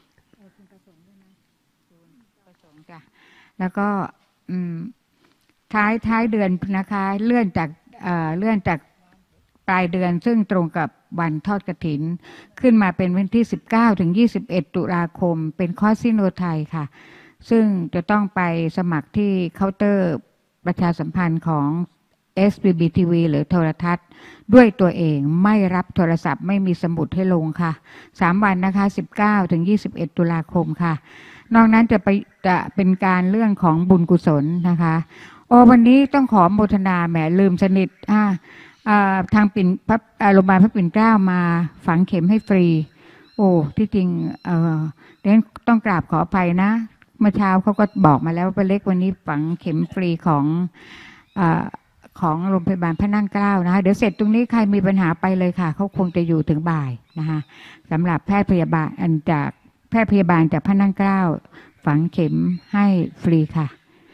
แล้วก็ท้ายท้ายเดือนนะคะเลื่อนจากเลื่อนจากปลายเดือนซึ่งตรงกับวันทอดกฐินขึ้นมาเป็นวันที่สิบเก้าถึงยี่สิบเอ็ดตุลาคมเป็นคอร์สซิโนไทยค่ะซึ่งจะต้องไปสมัครที่เคาน์เตอร์ประชาสัมพันธ์ของ เอส บี บี ที วี หรือโทรทัศน์ด้วยตัวเองไม่รับโทรศัพท์ไม่มีสมุดให้ลงค่ะสามวันนะคะสิบเก้าถึงยี่สิบเอ็ดตุลาคมค่ะนอกนั้นจะไปจะเป็นการเรื่องของบุญกุศลนะคะโอ้วันนี้ต้องขอโมทนาแหมลืมสนิทอ่าทางปิ่นพระโรงพยาบาลพระปิ่นเกล้ามาฝังเข็มให้ฟรีโอ้ที่จริงเอ่อเดี๋ยวต้องกราบขออภัยนะเมื่อเช้าเขาก็บอกมาแล้วว่าเล็กวันนี้ฝังเข็มฟรีของเอ่อของโรงพยาบาลพระนั่งเกล้านะคะเดี๋ยวเสร็จตรงนี้ใครมีปัญหาไปเลยค่ะเขาคงจะอยู่ถึงบ่ายนะคะสำหรับแพทย์พยาบาลอันจากแพทย์พยาบาลจากพระนั่งเกล้าฝังเข็มให้ฟรีค่ะ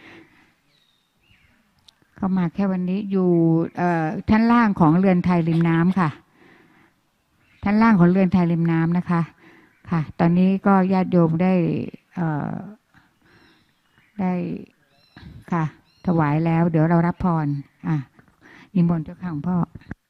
เข้ามาแค่วันนี้อยู่ท่านล่างของเรือนไทยริมน้ำค่ะท่านล่างของเรือนไทยริมน้ำนะคะค่ะตอนนี้ก็ญาติโยมได้ได้ค่ะถถวายแล้วเดี๋ยวเรารับพรอ่ะนิมนต์เจ้าค่ะหลวงพ่อ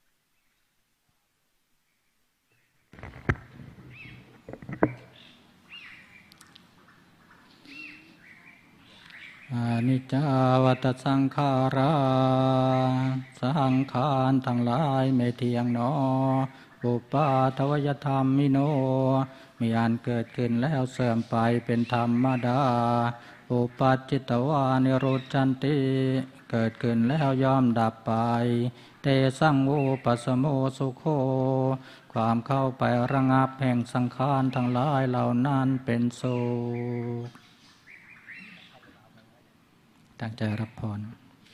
อานิจจาวัตสังขาราสังขารทั้งหลายไม่เที่ยงหนออุปาทวยธรรมมิโนมีอันเกิดขึ้นแล้วเสื่อมไปเป็นธรรมดาอุปัจจิตวานิโรธจันติเกิดขึ้นแล้วย่อมดับไปเตสังโวปัสสโมสุโขความเข้าไประงับแห่งสังขารทั้งหลายเหล่านั้นเป็นสุขตั้งใจรับพร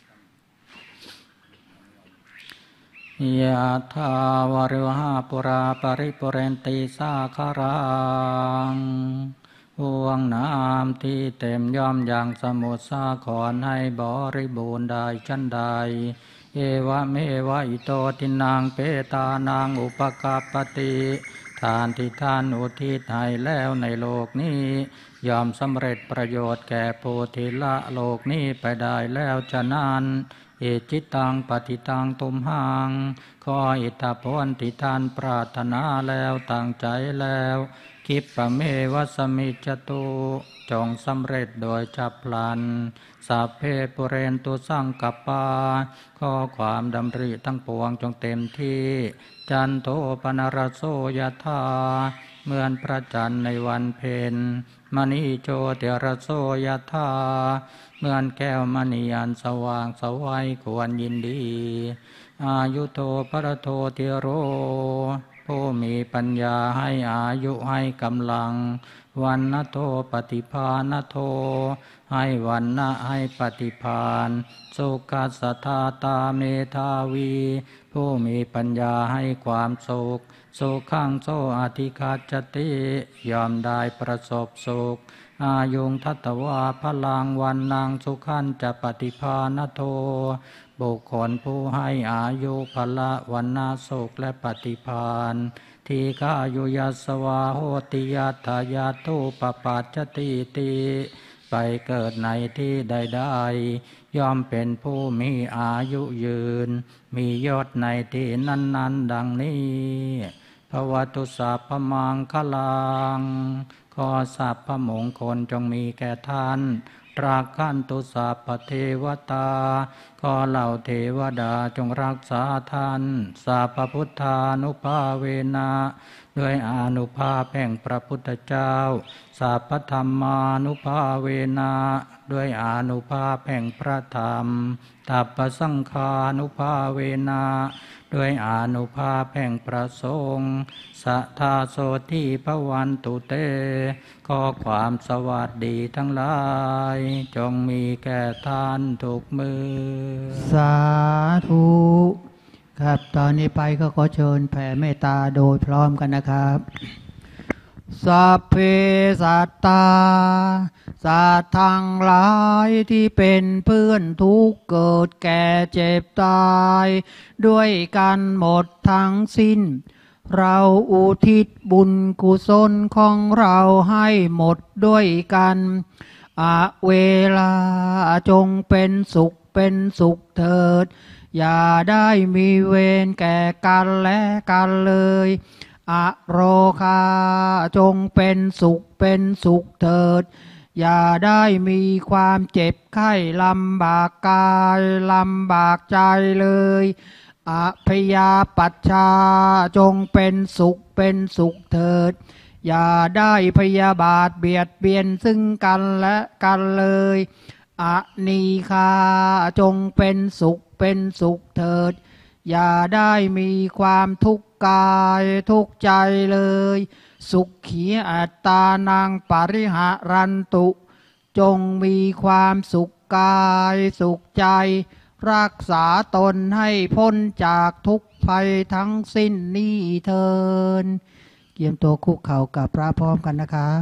ยะถาวริวหาปุราปริปุเรนติสาคารังห่วงน้ำที่เต็มย่อมอย่างสมุทรสาครให้บริบูรณ์ได้ชั้นใดเอวะเมวะอิโตทินังเปตานางอุปกัปปติทานที่ท่านอุทิศให้แล้วในโลกนี้ยอมสำเร็จประโยชน์แก่ผู้ที่ละโลกนี้ไปได้แล้วฉะนั้นเอจิตังปฏิตังตุมหังขออิทธผลที่ท่านปรารถนาแล้วตั้งใจแล้วคิปปะเมวะสมิจจตุจงสำเร็จโดยฉับพลันสัพเพปุเรนตุสังกัปปาขอความดำริทั้งปวงจงเต็มที่จันโทปนรโสยถาเหมือนพระจันทร์ในวันเพ็ญมณีโชติรโสยถาเหมือนแก้วมณีอันสว่างสวัยควรยินดีอายุโทปรโทติโรผู้มีปัญญาให้อายุให้กำลังวันนะโทปฏิภาณโทให้วันนะให้ปฏิภาณสุขัสสทาตาเมธาวีผู้มีปัญญาให้ความสุขสุขังโสอธิคัจจติยอมได้ประสบสุขอายุงทัตตวาพลังวันนางสุขันจะปฏิภาณโทบุคคลผู้ให้อายุพละวันนาสุขและปฏิภาณทีฆายุยัสสวาโหติยัตถายาตุปปัจจติติไปเกิดในที่ใดๆย่อมเป็นผู้มีอายุยืนมียศในที่นั้นๆดังนี้ภวตุสัพพมังคลังขอสัพพมงคลจงมีแก่ท่านรักขันตุสัพพเทวตาขอเหล่าเทวดาจงรักษาท่านสัพพพุทธานุภาเวนะด้วยอานุภาพแห่งพระพุทธเจ้าสัพพธรรมานุภาเวนะด้วยอานุภาพแห่งพระธรรมตัปปสังฆานุภาเวนะด้วยอานุภาพแห่งพระสงฆ์สัทธาโสทิภวันตุเตขอความสวัสดีทั้งหลายจงมีแก่ท่านทุกมือสาธุครับตอนนี้ไปก็ขอเชิญแผ่เมตตาโดยพร้อมกันนะครับสัพเพสัตตาสัตว์ทั้งหลายที่เป็นเพื่อนทุกข์เกิดแก่เจ็บตายด้วยกันหมดทั้งสิ้นเราอุทิศบุญกุศลของเราให้หมดด้วยกันอะเวลาจงเป็นสุขเป็นสุขเถิดอย่าได้มีเวรแก่กันและกันเลยอะโรคาจงเป็นสุขเป็นสุขเถิดอย่าได้มีความเจ็บไข้ลำบากกายลำบากใจเลยอพยาปัชชาจงเป็นสุขเป็นสุขเถิดอย่าได้พยาบาทเบียดเบียนซึ่งกันและกันเลยอนีคาจงเป็นสุขเป็นสุขเถิดอย่าได้มีความทุกข์กายทุกข์ใจเลยสุขีอัตตานังปริหารันตุจงมีความสุขกายสุขใจรักษาตนให้พ้นจากทุกภัยทั้งสิ้นนี้เถิดเกี่ยมตัวคุกเข่ากับพระพร้อมกันนะครับ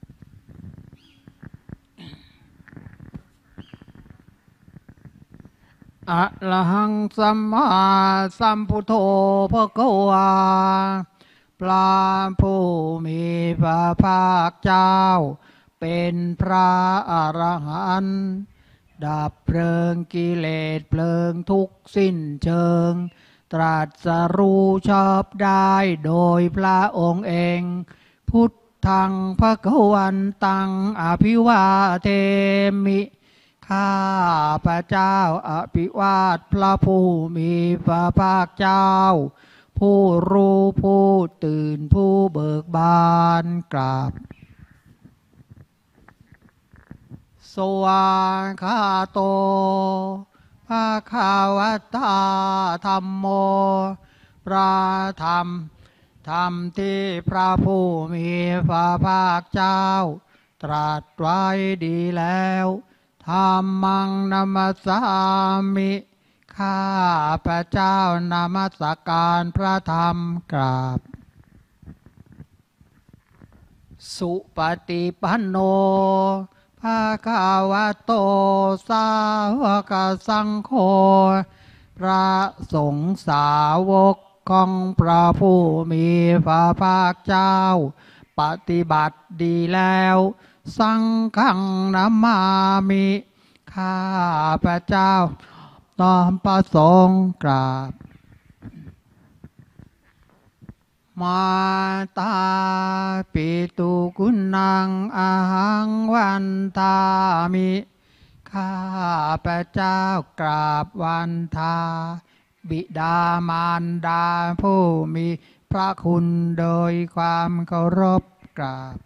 อะระหังสัมมาสัมพุทโธภควาพระผู้มีพระภาคเจ้าเป็นพระอรหันต์ดับเพลิงกิเลสเพลิงทุกสิ้นเชิงตรัสรู้ชอบได้โดยพระองค์เองพุทธังภควันตังอภิวาเทมิข้าพระเจ้าอภิวาทพระผู้มีพระภาคเจ้าผู้รู้ผู้ตื่นผู้เบิกบานกราบสวากขาโตภะคะวะตาธัมโมพระธรรมธรรมที่พระผู้มีพระภาคเจ้าตรัสไว้ดีแล้วธัมมังนัมสสามิข้าพระเจ้านมัสการพระธรรมกราบสุปฏิปันโนภะคะวะโตสาวกสังโฆพระสงฆ์สาวกของพระผู้มีพระภาคเจ้าปฏิบัติดีแล้วสังฆังนามามิข้าพระเจ้าน้อมประสงค์กราบมาตาปิตุกุณังอาหังวันทามิข้าพระเจ้ากราบวันทาบิดามารดาผู้มีพระคุณโดยความเคารพกราบ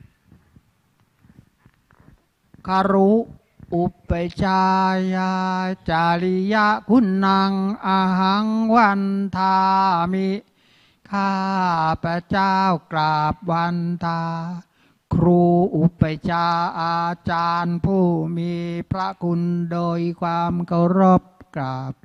คารุอุปชายาจาริยคุณังอาหังวันทามิข้าพระเจ้ากราบวันทาครูอุปชาอาจารย์ผู้มีพระคุณโดยความเคารพกราบ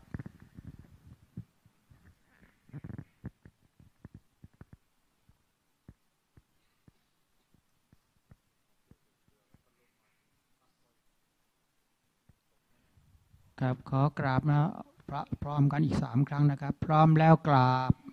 ครับขอกราบนะพร้อมกันอีกสามครั้งนะครับพร้อมแล้วกราบ